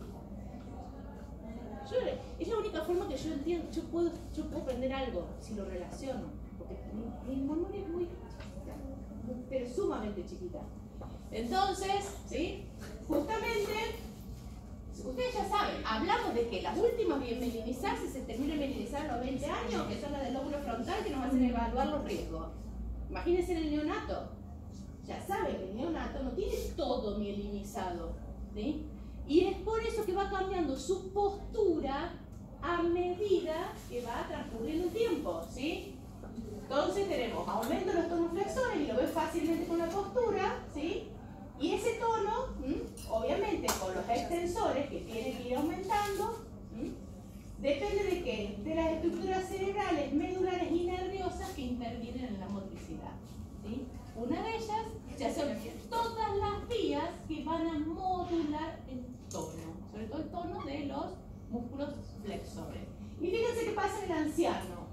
S1: Es la única forma que yo entiendo, yo puedo aprender algo si lo relaciono, porque mi memoria es muy chiquita, pero sumamente chiquita. Entonces, ¿sí? Justamente, ustedes ya saben, hablamos de que las últimas mielinizarse se terminan de mielinizar a los 20 años, que son las del lóbulo frontal, que nos hacen evaluar los riesgos. Imagínense en el neonato. Ya saben que el neonato no tiene todo mielinizado, ¿sí? Y es por eso que va cambiando su postura a medida que va transcurriendo el tiempo, ¿sí? Entonces tenemos aumento de los tonos flexores y lo ves fácilmente con la postura, ¿sí? Y ese tono, obviamente con los extensores que tienen que ir aumentando, depende de qué? De las estructuras cerebrales, medulares y nerviosas que intervienen en la motricidad, ¿sí? Una de ellas ya son todas las vías que van a modular el tono, sobre todo el tono de los músculos flexores. Y fíjense qué pasa en el anciano.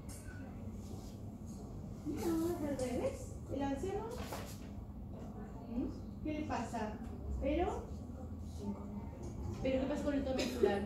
S1: No, es al revés. El anciano, ¿qué le pasa? Pero ¿qué pasa con el tono muscular?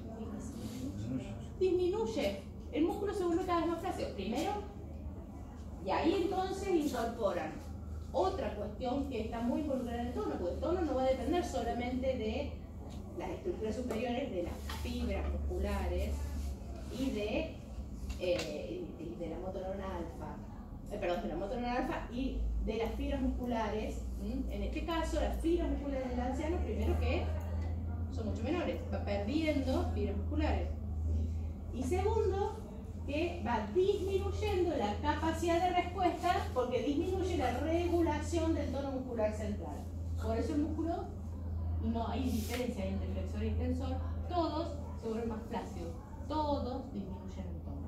S1: Disminuye. El músculo se vuelve cada vez más flácido. Primero, y ahí entonces incorporan otra cuestión que está muy involucrada en el tono, porque el tono no va a depender solamente de las estructuras superiores, de las fibras musculares y de la motoneurona alfa, de la motoneurona alfa y de las fibras musculares. En este caso, las fibras musculares del anciano, primero que son mucho menores, va perdiendo fibras musculares. Y segundo, que va disminuyendo la capacidad de respuesta porque disminuye la regulación del tono muscular central. Por eso el músculo, y no hay diferencia entre flexor y extensor, todos se vuelven más flácidos, todos disminuyen el tono.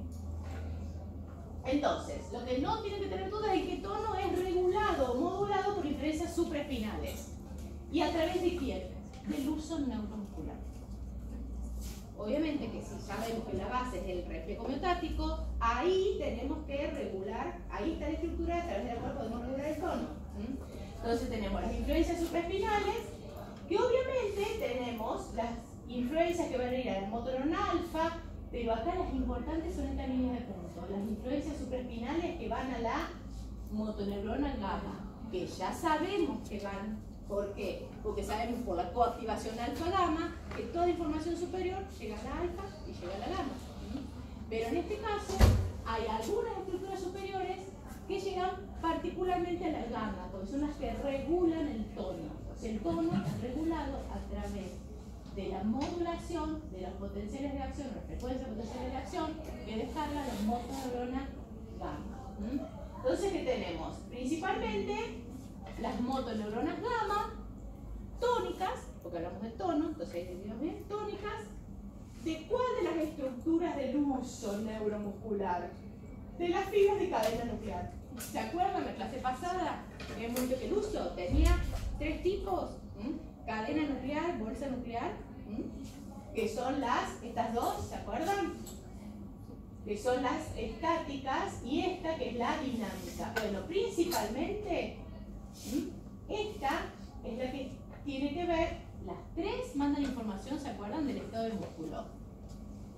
S1: Entonces, lo que no tienen que tener dudas es que el tono es regulado o modulado por diferencias supraespinales. ¿Y a través de quién? Del uso neuromuscular. Obviamente que si sabemos que la base es el reflejo miotático, ahí tenemos que regular, ahí está la estructura a través de la cual podemos regular el tono. Entonces tenemos las influencias supraespinales, que obviamente tenemos las influencias que van a ir a la motoneurona alfa, pero acá las importantes son estas líneas de punto. Las influencias supraespinales que van a la motoneurona gamma, que ya sabemos que van. ¿Por qué? Porque sabemos por la coactivación alfa-gamma que toda información superior llega a la alfa y llega a la gamma. Pero en este caso hay algunas estructuras superiores que llegan particularmente a la gamma, porque son las que regulan el tono. El tono es regulado a través de la modulación de las potenciales de acción, las frecuencias potenciales de acción que descargan las motoneuronas gamma. Entonces, ¿qué tenemos? Principalmente las motoneuronas gamma, tónicas, porque hablamos de tono, entonces ahí dividimos bien, tónicas, ¿de cuál de las estructuras del uso neuromuscular? De las fibras de cadena nuclear. ¿Se acuerdan? En la clase pasada hemos visto que el uso tenía 3 tipos, cadena nuclear, bolsa nuclear, que son estas dos, ¿se acuerdan? Que son las estáticas y esta que es la dinámica. Bueno, principalmente esta es la que tiene que ver, las 3 mandan información, ¿se acuerdan? Del estado del músculo.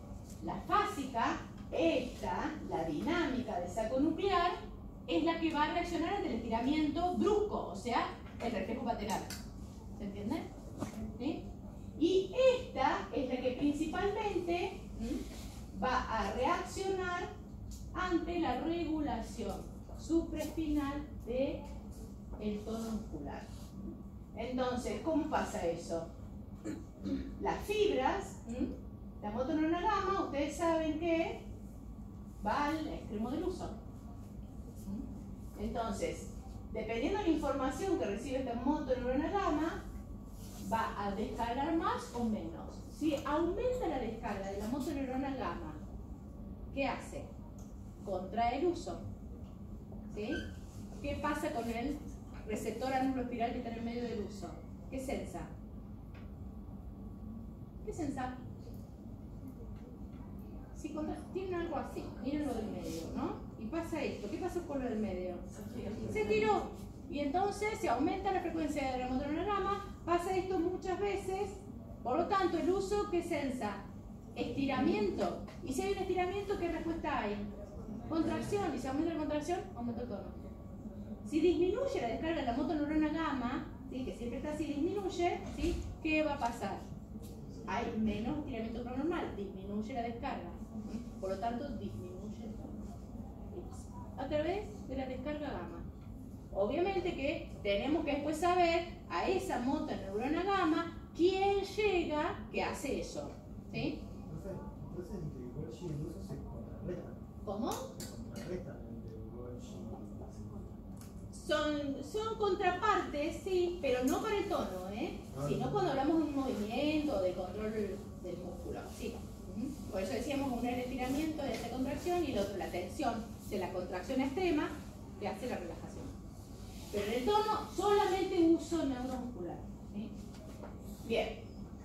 S1: La fásica, esta, la dinámica del saco nuclear, es la que va a reaccionar ante el estiramiento brusco, o sea, el reflejo paterno. ¿Se entiende? ¿Sí? Y esta es la que principalmente va a reaccionar ante la regulación supraespinal del tono muscular. Entonces, ¿cómo pasa eso? Las fibras, la motoneurona gamma, ustedes saben que va al extremo del uso. Entonces, dependiendo de la información que recibe esta motoneurona gamma, va a descargar más o menos. Si aumenta la descarga de la motoneurona gamma, ¿qué hace? Contrae el uso. ¿Sí? ¿Qué pasa con el receptor anuloespiral que está en el medio del uso? ¿Qué sensa? ¿Qué sensa? Si tienen algo así, miren lo del medio, ¿no? Y pasa esto. ¿Qué pasó con lo del medio? Se tiró. Y entonces se aumenta la frecuencia de la motoneurona gamma, pasa esto muchas veces. Por lo tanto, el uso, ¿qué sensa? Estiramiento. Y si hay un estiramiento, ¿qué respuesta hay? Contracción. Y si aumenta la contracción, aumenta el tono. Si disminuye la descarga de la motoneurona gamma, ¿sí? Que siempre está así, disminuye, ¿sí? ¿Qué va a pasar? Hay menos estiramiento pronormal, disminuye la descarga. Por lo tanto, disminuye el tono. A través de la descarga gamma. Obviamente que tenemos que después saber a esa motoneurona gamma quién llega que hace eso. ¿Sí?
S5: Entonces, entre Golgi y el uso se contrarrestan.
S1: ¿Cómo?
S5: Se contrarrestan entre Golgi
S1: Son contrapartes, sí, pero no para el tono, sino cuando hablamos de un movimiento, de control del músculo. Sí. Por eso decíamos uno el estiramiento de esta contracción y el otro la tensión de la contracción extrema que hace la relajación. Pero en el tono solamente uso neuromuscular. ¿Sí? Bien.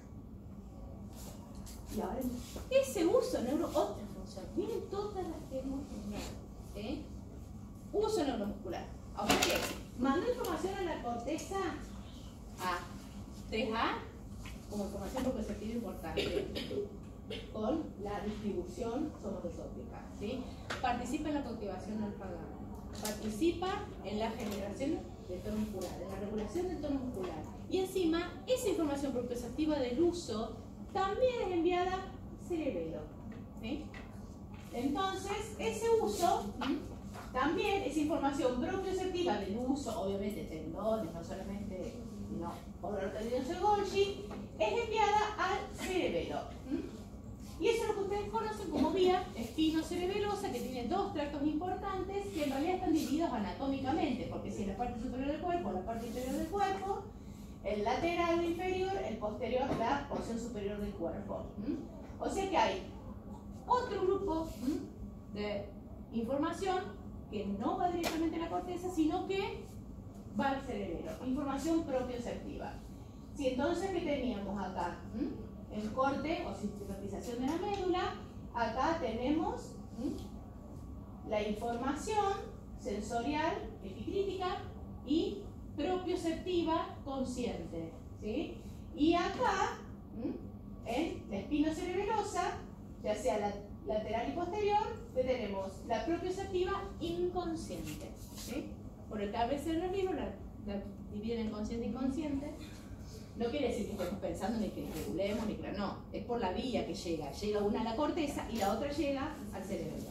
S1: Y ahora ese uso otra función. Miren todas las que hemos nombrado. ¿Sí? Uso neuromuscular. Ahora que mando información a la corteza A3A como información propioceptiva importante con la distribución somatoexótica. ¿Sí? Participa en la cultivación alfa-gamma. Participa en la generación del tono muscular, en la regulación del tono muscular. Y encima, esa información propioceptiva del uso también es enviada al cerebelo. ¿Sí? Entonces, ese uso, también esa información propioceptiva del uso, obviamente tendones, no solamente órgano de Golgi, es enviada al cerebelo. Y eso es lo que ustedes conocen como vía espinocerebelosa, que tiene dos tractos importantes que en realidad están divididos anatómicamente, porque si es la parte superior del cuerpo, la parte inferior del cuerpo, el lateral inferior, el posterior, la porción superior del cuerpo. O sea que hay otro grupo de información que no va directamente a la corteza, sino que va al cerebelo. Información propioceptiva. Si entonces, ¿qué teníamos acá? El corte o sistematización de la médula, acá tenemos la información sensorial, epicrítica y propioceptiva consciente. ¿Sí? Y acá, en la espinocerebelosa, ya sea la lateral y posterior, tenemos la propioceptiva inconsciente. ¿Sí? Por el cabeza de los libros la dividen en consciente e inconsciente. No quiere decir que estemos pensando ni que regulemos, ni que no. Es por la vía que llega. Llega una a la corteza y la otra llega al cerebelo.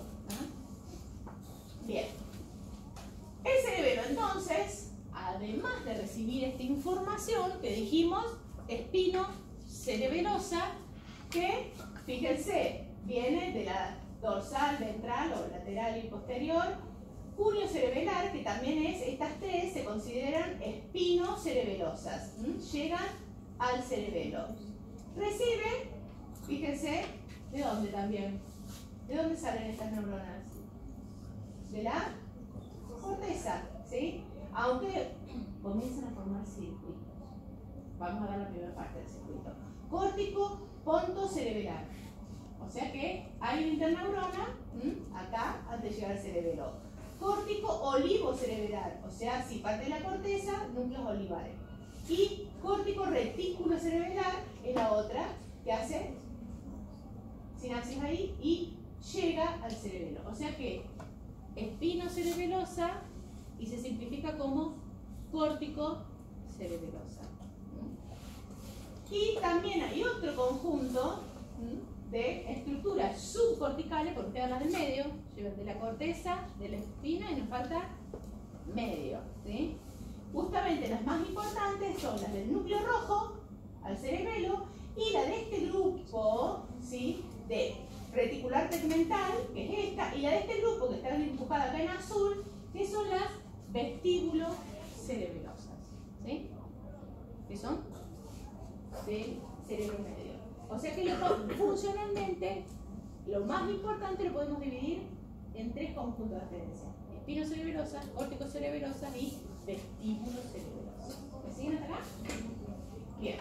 S1: Bien. El cerebelo, entonces, además de recibir esta información que dijimos, espinocerebelosa, que, fíjense, viene de la dorsal, ventral o lateral y posterior, cuneo-cerebelar, que también es, estas tres se consideran espinocerebelosas. Llegan al cerebelo. Reciben, fíjense, ¿de dónde también? ¿De dónde salen estas neuronas? De la corteza, ¿sí? Aunque comienzan a formar circuitos. Vamos a dar la primera parte del circuito. Córtico pontocerebelar. O sea que hay una interneurona acá antes de llegar al cerebelo. Córtico olivocerebelar, o sea, si parte de la corteza, núcleos olivares. Y córtico retículo cerebelar es la otra que hace sinapsis ahí y llega al cerebelo. O sea que espinocerebelosa y se simplifica como córtico-cerebelosa. Y también hay otro conjunto de estructuras subcorticales, porque ustedes hablan del medio, llevan de la corteza, de la espina y nos falta medio. ¿Sí? Justamente las más importantes son las del núcleo rojo al cerebelo y la de este grupo, ¿sí? De reticular tegmental, que es esta, y la de este grupo que está dibujada acá en azul, que son las vestíbulo-cerebelosas, ¿sí? Que son del cerebro medio. O sea que funcionalmente lo más importante lo podemos dividir en tres conjuntos de referencia: espinocerebelosa, córtico-cerebelosa y vestíbulo-cerebelosa. ¿Me siguen hasta acá? Bien.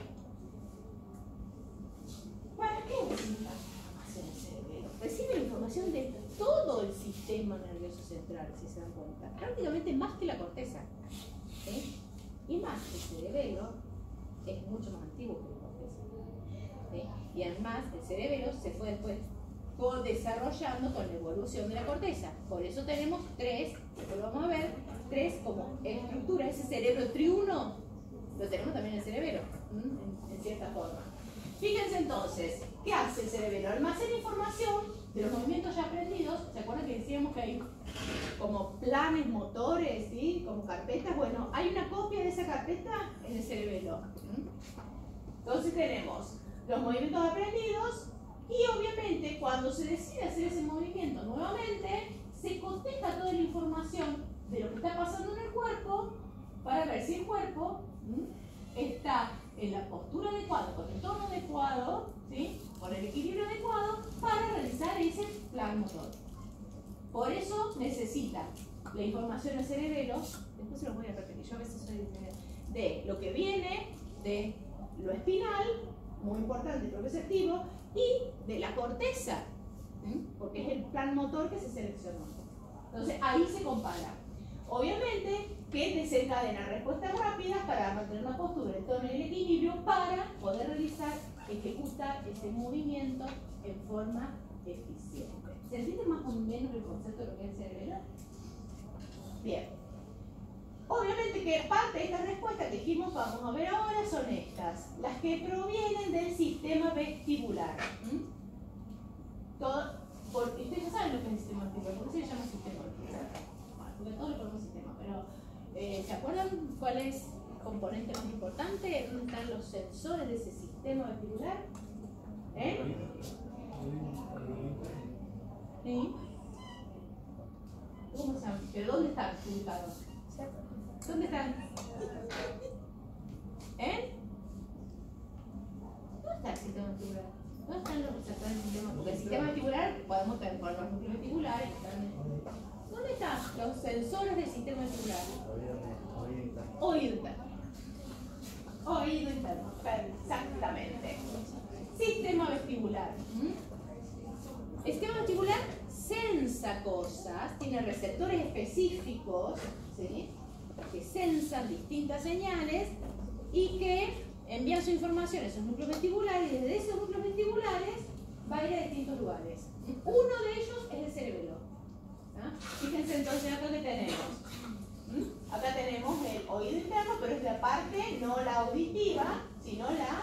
S1: ¿Para qué necesita información el cerebelo? Recibe la información de todo el sistema nervioso central, si se dan cuenta. Prácticamente más que la corteza. ¿Sí? Y más, el cerebelo es mucho más antiguo que la corteza. ¿Sí? Y además, el cerebelo se fue después desarrollando con la evolución de la corteza. Por eso tenemos tres, después lo vamos a ver, tres como estructuras. Ese cerebro triuno lo tenemos también en el cerebelo, en cierta forma. Fíjense entonces, ¿qué hace el cerebelo? Almacena información de los movimientos ya aprendidos. ¿Se acuerdan que decíamos que hay como planes motores, ¿sí? Como carpetas? Bueno, hay una copia de esa carpeta en el cerebelo. Entonces tenemos los movimientos aprendidos y obviamente cuando se decide hacer ese movimiento nuevamente, se coteja toda la información de lo que está pasando en el cuerpo para ver si el cuerpo está en la postura adecuada, con el tono adecuado, ¿sí? Con el equilibrio adecuado para realizar ese plan motor. Por eso necesita la información del cerebelo, después se lo voy a repetir, yo a veces soy de lo que viene de lo espinal, muy importante, propioceptivo, y de la corteza, porque es el plan motor que se seleccionó. Entonces ahí se compara. Obviamente que desencadena respuestas rápidas para mantener una postura, el tono y el equilibrio para poder realizar, ejecutar ese movimiento en forma eficiente. ¿Se entiende más o menos el concepto de lo que es el cerebelo? Bien. Obviamente que parte de estas respuestas que dijimos vamos a ver ahora son estas, las que provienen del sistema vestibular. Ustedes ya saben lo que es el sistema vestibular, ¿por qué se le llama sistema vestibular? Bueno, porque todos le ponemos sistema, pero ¿se acuerdan cuál es el componente más importante? ¿Dónde están los sensores de ese sistema vestibular? ¿Sí? ¿Cómo se llama? ¿Pero dónde están ubicados? ¿Dónde están? ¿Dónde está el sistema vestibular? ¿Dónde están los receptores del sistema? Porque el sistema vestibular podemos tener por los núcleos vestibulares. ¿Dónde están los sensores del sistema vestibular? Oído interno. Exactamente. Sistema vestibular. El sistema vestibular sensa cosas, tiene receptores específicos, ¿sí? Que sensan distintas señales y que envían su información a esos núcleos vestibulares, y desde esos núcleos vestibulares va a ir a distintos lugares. Uno de ellos es el cerebelo. Fíjense entonces acá que tenemos. Acá tenemos el oído interno, pero es la parte no la auditiva, sino la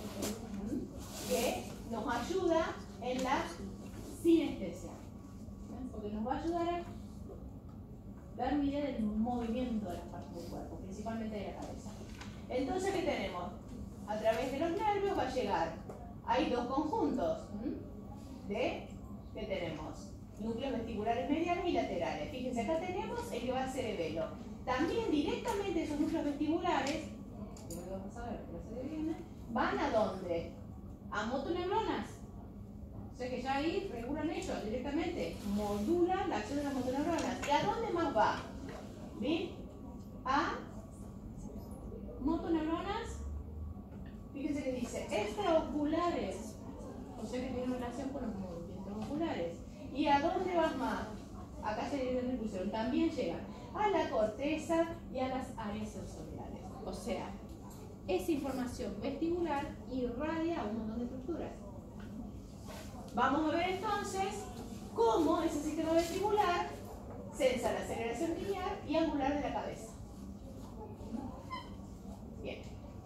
S1: que nos ayuda en la sinestesia. Porque nos va a ayudar a dar una idea del movimiento de las partes del cuerpo, principalmente de la cabeza. Entonces, ¿qué tenemos? A través de los nervios va a llegar. Hay dos conjuntos ¿qué tenemos? Núcleos vestibulares mediales y laterales. Fíjense, acá tenemos el que va al cerebelo. También directamente esos núcleos vestibulares, que no lo vamos a ver, pero se viene, van a dónde? A motoneuronas. O sea que ya ahí regulan ellos directamente, modulan la acción de las motoneuronas. ¿Y a dónde más va? ¿Bien? A motoneuronas, fíjense que dice extraoculares, o sea que tiene relación con los movimientos oculares. ¿Y a dónde vas más? Acá se divide el pusieron, también llegan a la corteza y a las áreas sensoriales. O sea, esa información vestibular irradia a un montón de estructuras. Vamos a ver entonces cómo ese sistema vestibular censa la aceleración lineal y angular de la cabeza. Bien.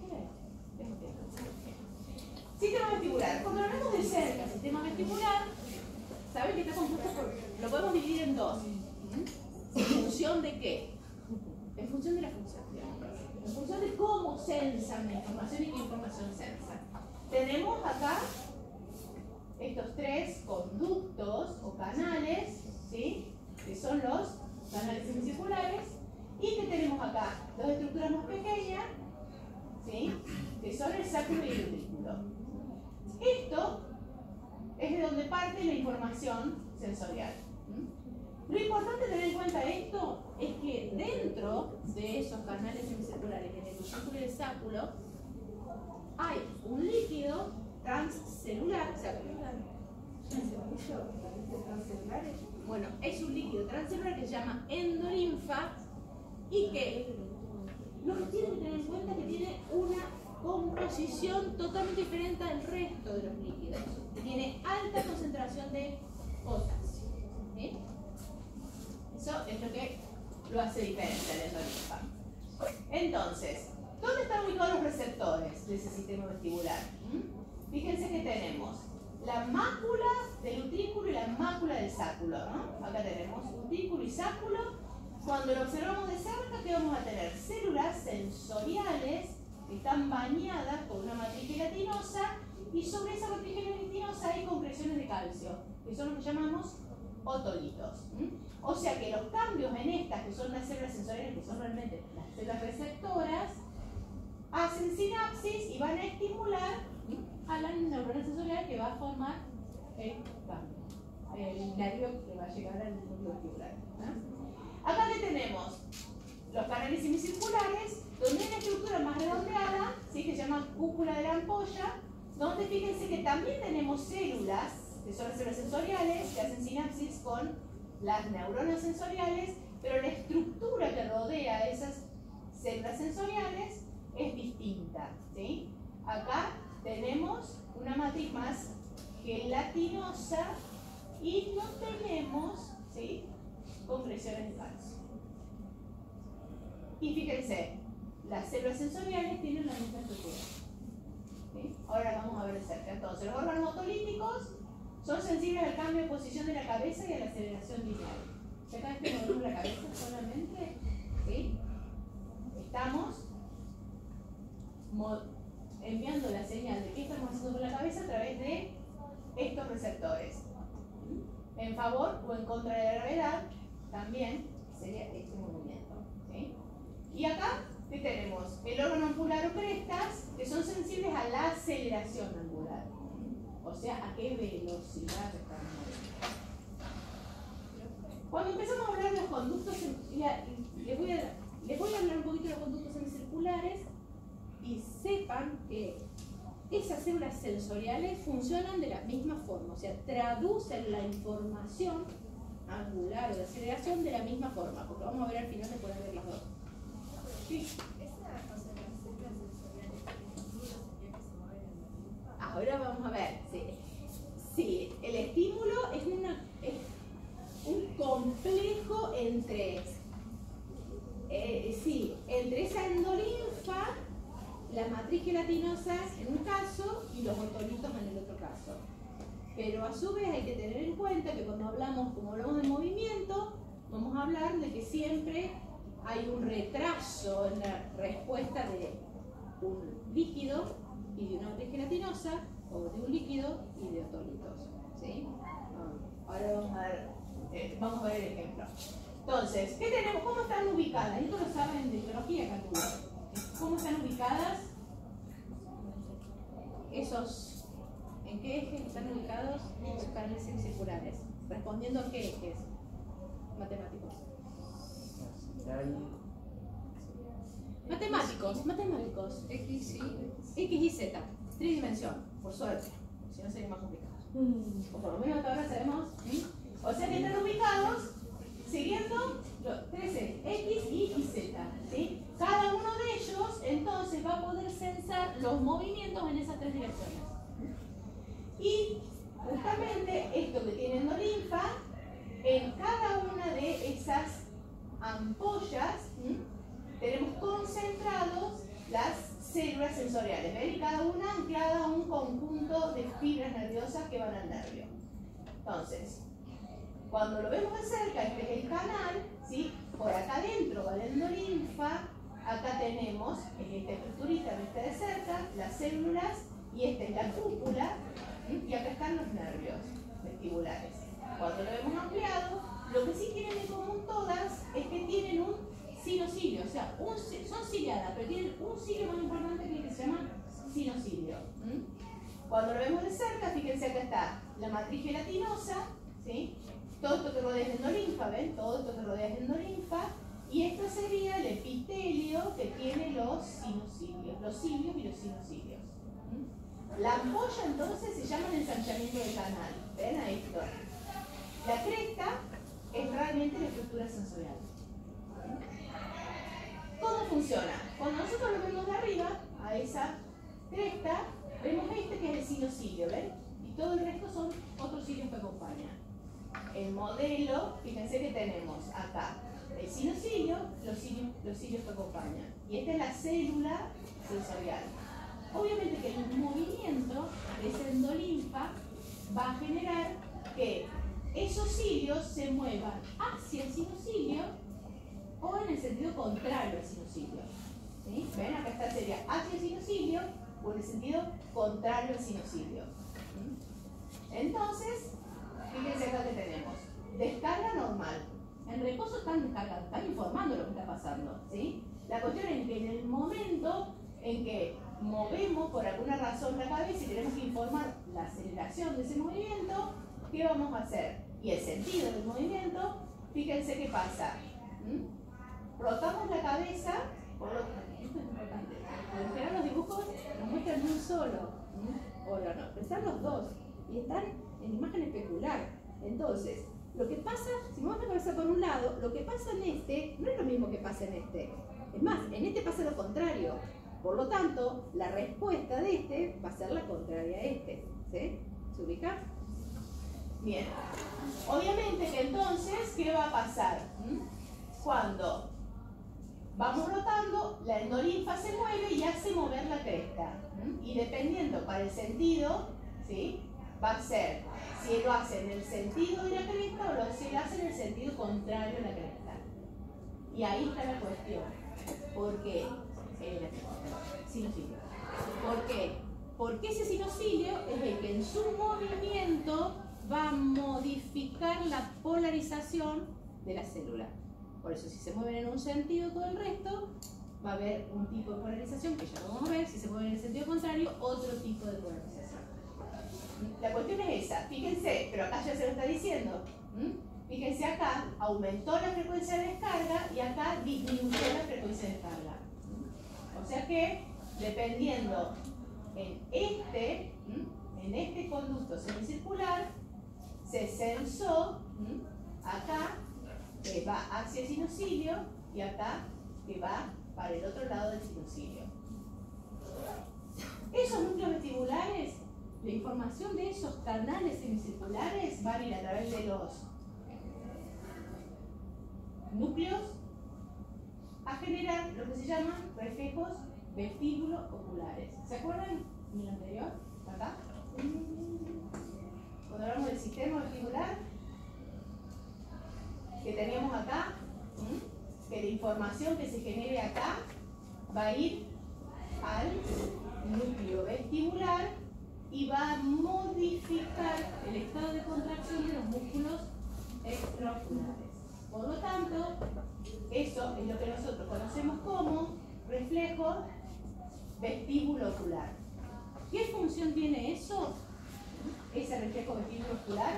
S1: Sistema vestibular. Cuando hablamos de cerca, sistema vestibular, ¿saben que está compuesto por...? Lo podemos dividir en dos. ¿En función de qué? En función de la función. En función de cómo censan la información y qué información censan. Tenemos acá estos tres conductos o canales, ¿sí? Que son los canales semicirculares, y que tenemos acá dos estructuras más pequeñas, ¿sí? Que son el sáculo y el utrículo. Esto es de donde parte la información sensorial. Lo importante tener en cuenta esto es que dentro de esos canales semicirculares, en el utrículo y el sáculo, hay un líquido transcelular. Bueno, es un líquido transcelular que se llama endolinfa y que lo que tienen que tener en cuenta es que tiene una composición totalmente diferente al resto de los líquidos. Tiene alta concentración de potasio. ¿Sí? Eso es lo que lo hace diferente al endolinfa. Entonces, ¿dónde están ubicados los receptores de ese sistema vestibular? Fíjense que tenemos la mácula del utrículo y la mácula del sáculo, ¿no? Acá tenemos utrículo y sáculo. Cuando lo observamos de cerca, ¿qué vamos a tener? Células sensoriales que están bañadas por una matriz gelatinosa, y sobre esa matriz gelatinosa hay concreciones de calcio, que son lo que llamamos otolitos. O sea que los cambios en estas, que son las células sensoriales, que son realmente las células receptoras, hacen sinapsis y van a estimular a la neurona sensorial que va a formar el cambio, el nervio que va a llegar al núcleo vestibular. Acá que tenemos los canales semicirculares, donde hay una estructura más redondeada, ¿sí? Que se llama cúpula de la ampolla, donde fíjense que también tenemos células, que son las células sensoriales, que hacen sinapsis con las neuronas sensoriales, pero la estructura que rodea a esas células sensoriales es distinta, ¿sí? Acá tenemos una matriz más gelatinosa y no tenemos, ¿sí?, concreciones de calcio. Y fíjense, las células sensoriales tienen la misma estructura. ¿Sí? Ahora vamos a ver de cerca. Entonces, los órganos otolíticos son sensibles al cambio de posición de la cabeza y a la aceleración lineal. Ya cada vez que movemos la cabeza solamente, ¿sí?, estamos enviando la señal de qué estamos haciendo con la cabeza a través de estos receptores. En favor o en contra de la gravedad, también sería este movimiento. ¿Sí? Y acá, ¿qué tenemos? El órgano angular o crestas, que son sensibles a la aceleración angular. O sea, a qué velocidad estamos moviendo. Cuando empezamos a hablar de los conductos, les voy a hablar un poquito de los conductos semicirculares, y sepan que esas células sensoriales funcionan de la misma forma, o sea, traducen la información angular o de aceleración de la misma forma, porque vamos a ver al final, se pueden ver las dos. Sí. Ahora vamos a ver, sí, el estímulo es un complejo entre, entre esa endolinfa, la matriz gelatinosa en un caso y los otolitos en el otro caso. Pero a su vez hay que tener en cuenta que cuando hablamos de movimiento, vamos a hablar de que siempre hay un retraso en la respuesta de un líquido y de una matriz gelatinosa, o de un líquido y de otolitos. ¿Sí? Ahora vamos a ver el ejemplo. Entonces, ¿qué tenemos? ¿Cómo están ubicadas? Esto lo saben de biología, calculo. ¿Cómo están ubicadas esos? ¿En qué ejes están ubicados los canales semicirculares? ¿Respondiendo a qué ejes matemáticos? Matemáticos. X y Z. Tridimensión, por suerte. Si no sería más complicado. O por lo menos hasta ahora sabemos. O sea que están ubicados siguiendo los 13, X, Y y Z. ¿Sí? Cada uno de ellos entonces va a poder censar los movimientos en esas tres direcciones. Y justamente las células sensoriales. ¿Ven? Cada una anclada a un conjunto de fibras nerviosas que van al nervio. Entonces, cuando lo vemos de cerca, este es el canal, ¿sí? Por acá adentro va la endolinfa, acá tenemos en esta estructurita vista de cerca las células y esta es la cúpula, ¿sí? Y acá están los nervios vestibulares. Cuando lo vemos ampliado, lo que sí tienen en común todas es que tienen un sinocilio, o sea, son ciliadas, pero tienen un cilio más importante que se llama sinocilio. Cuando lo vemos de cerca, fíjense acá está la matriz gelatinosa, ¿sí? Todo esto que rodea es endolinfa, ¿ven? Todo esto que rodea es endolinfa, y esto sería el epitelio que tiene los sinocilios, los cilios y los sinocilios. La ampolla entonces se llama el ensanchamiento del canal, ¿ven? Ahí está. La cresta es realmente la estructura sensorial. ¿Cómo funciona? Cuando nosotros lo vemos de arriba, a esa cresta, vemos este que es el sinocilio, ¿ven? Y todo el resto son otros cilios que acompañan. El modelo, fíjense que tenemos acá el sinocilio, los cilios que acompañan. Y esta es la célula sensorial. Obviamente que el movimiento de esa endolinfa va a generar que esos cilios se muevan hacia el sinocilio o en el sentido contrario al sinocilio. ¿Sí? ¿Ven? Acá está, sería hacia el sinocilio o en el sentido contrario al sinocilio. ¿Sí? Entonces, fíjense acá que tenemos descarga normal. En reposo están descargando, están informando lo que está pasando. ¿Sí? La cuestión es que en el momento en que movemos por alguna razón la cabeza y tenemos que informar la aceleración de ese movimiento, ¿qué vamos a hacer? Y el sentido del movimiento, fíjense qué pasa. Rotamos la cabeza, esto es importante, en general los dibujos nos muestran un solo, o no, están los dos, y están en imagen especular. Entonces, lo que pasa, si movemos la cabeza por un lado, lo que pasa en este no es lo mismo que pasa en este. Es más, en este pasa lo contrario. Por lo tanto, la respuesta de este va a ser la contraria a este. ¿Sí? ¿Se ubica? Bien. Obviamente que entonces, ¿qué va a pasar? Cuando vamos rotando, la endolinfa se mueve y hace mover la cresta. Y dependiendo para el sentido, ¿sí? Va a ser si lo hace en el sentido de la cresta o si lo hace en el sentido contrario a la cresta. Y ahí está la cuestión. ¿Por qué? Sinocilio. ¿Por qué? Porque ese sinocilio es el que en su movimiento va a modificar la polarización de la célula. Por eso si se mueven en un sentido todo el resto, va a haber un tipo de polarización que ya lo vamos a ver. Si se mueven en el sentido contrario, otro tipo de polarización. La cuestión es esa. Fíjense, pero acá ya se lo está diciendo. Fíjense acá, aumentó la frecuencia de descarga y acá disminuyó la frecuencia de descarga. O sea que, dependiendo en este conducto semicircular, se sensó acá que va hacia el sinocilio y acá que va para el otro lado del sinocilio. Esos núcleos vestibulares, la información de esos canales semicirculares van a ir a través de los núcleos a generar lo que se llaman reflejos vestíbulo-oculares. ¿Se acuerdan en el anterior? ¿Acá? Cuando hablamos del sistema vestibular, que teníamos acá, que la información que se genere acá va a ir al núcleo vestibular y va a modificar el estado de contracción de los músculos extraoculares. Por lo tanto, eso es lo que nosotros conocemos como reflejo vestíbulo-ocular. ¿Qué función tiene eso? Ese reflejo vestíbulo-ocular.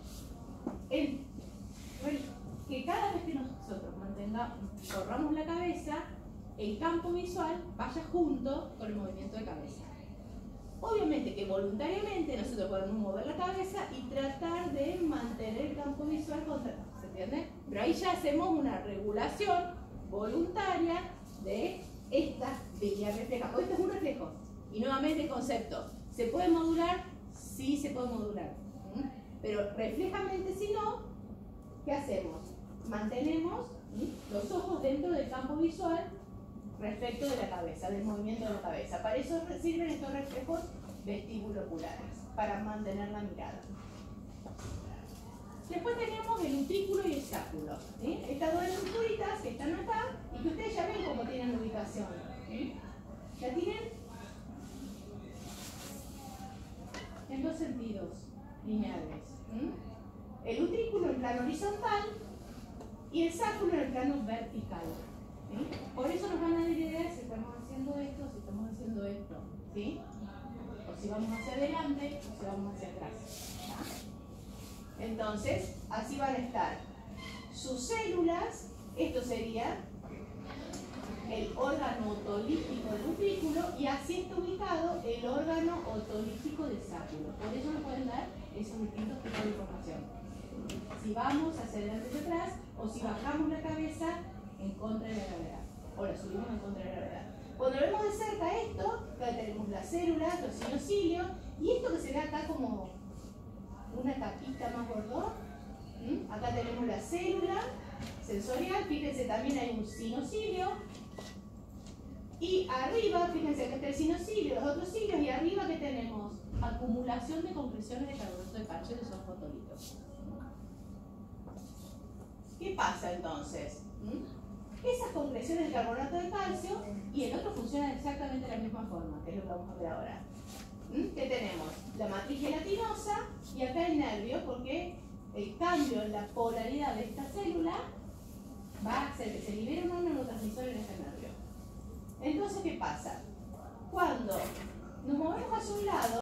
S1: Que cada vez que nosotros corramos la cabeza, el campo visual vaya junto con el movimiento de cabeza. Obviamente que voluntariamente nosotros podemos mover la cabeza y tratar de mantener el campo visual contra, ¿se entiende? Pero ahí ya hacemos una regulación voluntaria de esta línea refleja. O esto es un reflejo. Y nuevamente el concepto, ¿se puede modular? Sí se puede modular. Pero reflejamente si no, ¿qué hacemos? Mantenemos los ojos dentro del campo visual respecto de la cabeza, del movimiento de la cabeza. Para eso sirven estos reflejos vestíbulo-oculares, para mantener la mirada. Después tenemos el utrículo y el sáculo, ¿sí? Estas dos estructuritas que están acá y que ustedes ya ven cómo tienen ubicación. ¿Sí? La tienen en dos sentidos lineales. El utrículo en plano horizontal y el sáculo en el plano vertical. ¿Sí? Por eso nos van a dar idea si estamos haciendo esto, si estamos haciendo esto. ¿Sí? O si vamos hacia adelante o si vamos hacia atrás. ¿Sí? Entonces, así van a estar sus células. Esto sería el órgano otolítico del utrículo y así está ubicado el órgano otolítico del sáculo. Por eso nos pueden dar esos distintos tipos de información. Si vamos hacia adelante y hacia atrás o si bajamos la cabeza en contra de la gravedad o la subimos en contra de la gravedad. Cuando lo vemos de cerca esto, acá tenemos las células, los sinocilios y esto que se ve acá como una capita más gordón. Acá tenemos la célula sensorial, fíjense también hay un sinocilio. Y arriba, fíjense que está el sinocilio, los otros cilios, y arriba que tenemos acumulación de compresiones de carbonato de calcio que son fotolitos. ¿Qué pasa entonces? Esas compresiones de carbonato de calcio y el otro funcionan exactamente de la misma forma, que es lo que vamos a ver ahora. ¿Qué tenemos? La matriz gelatinosa y acá el nervio, porque el cambio en la polaridad de esta célula va a hacer que se libere un neurotransmisor en este nervio. Entonces, ¿qué pasa? Cuando nos movemos hacia un lado,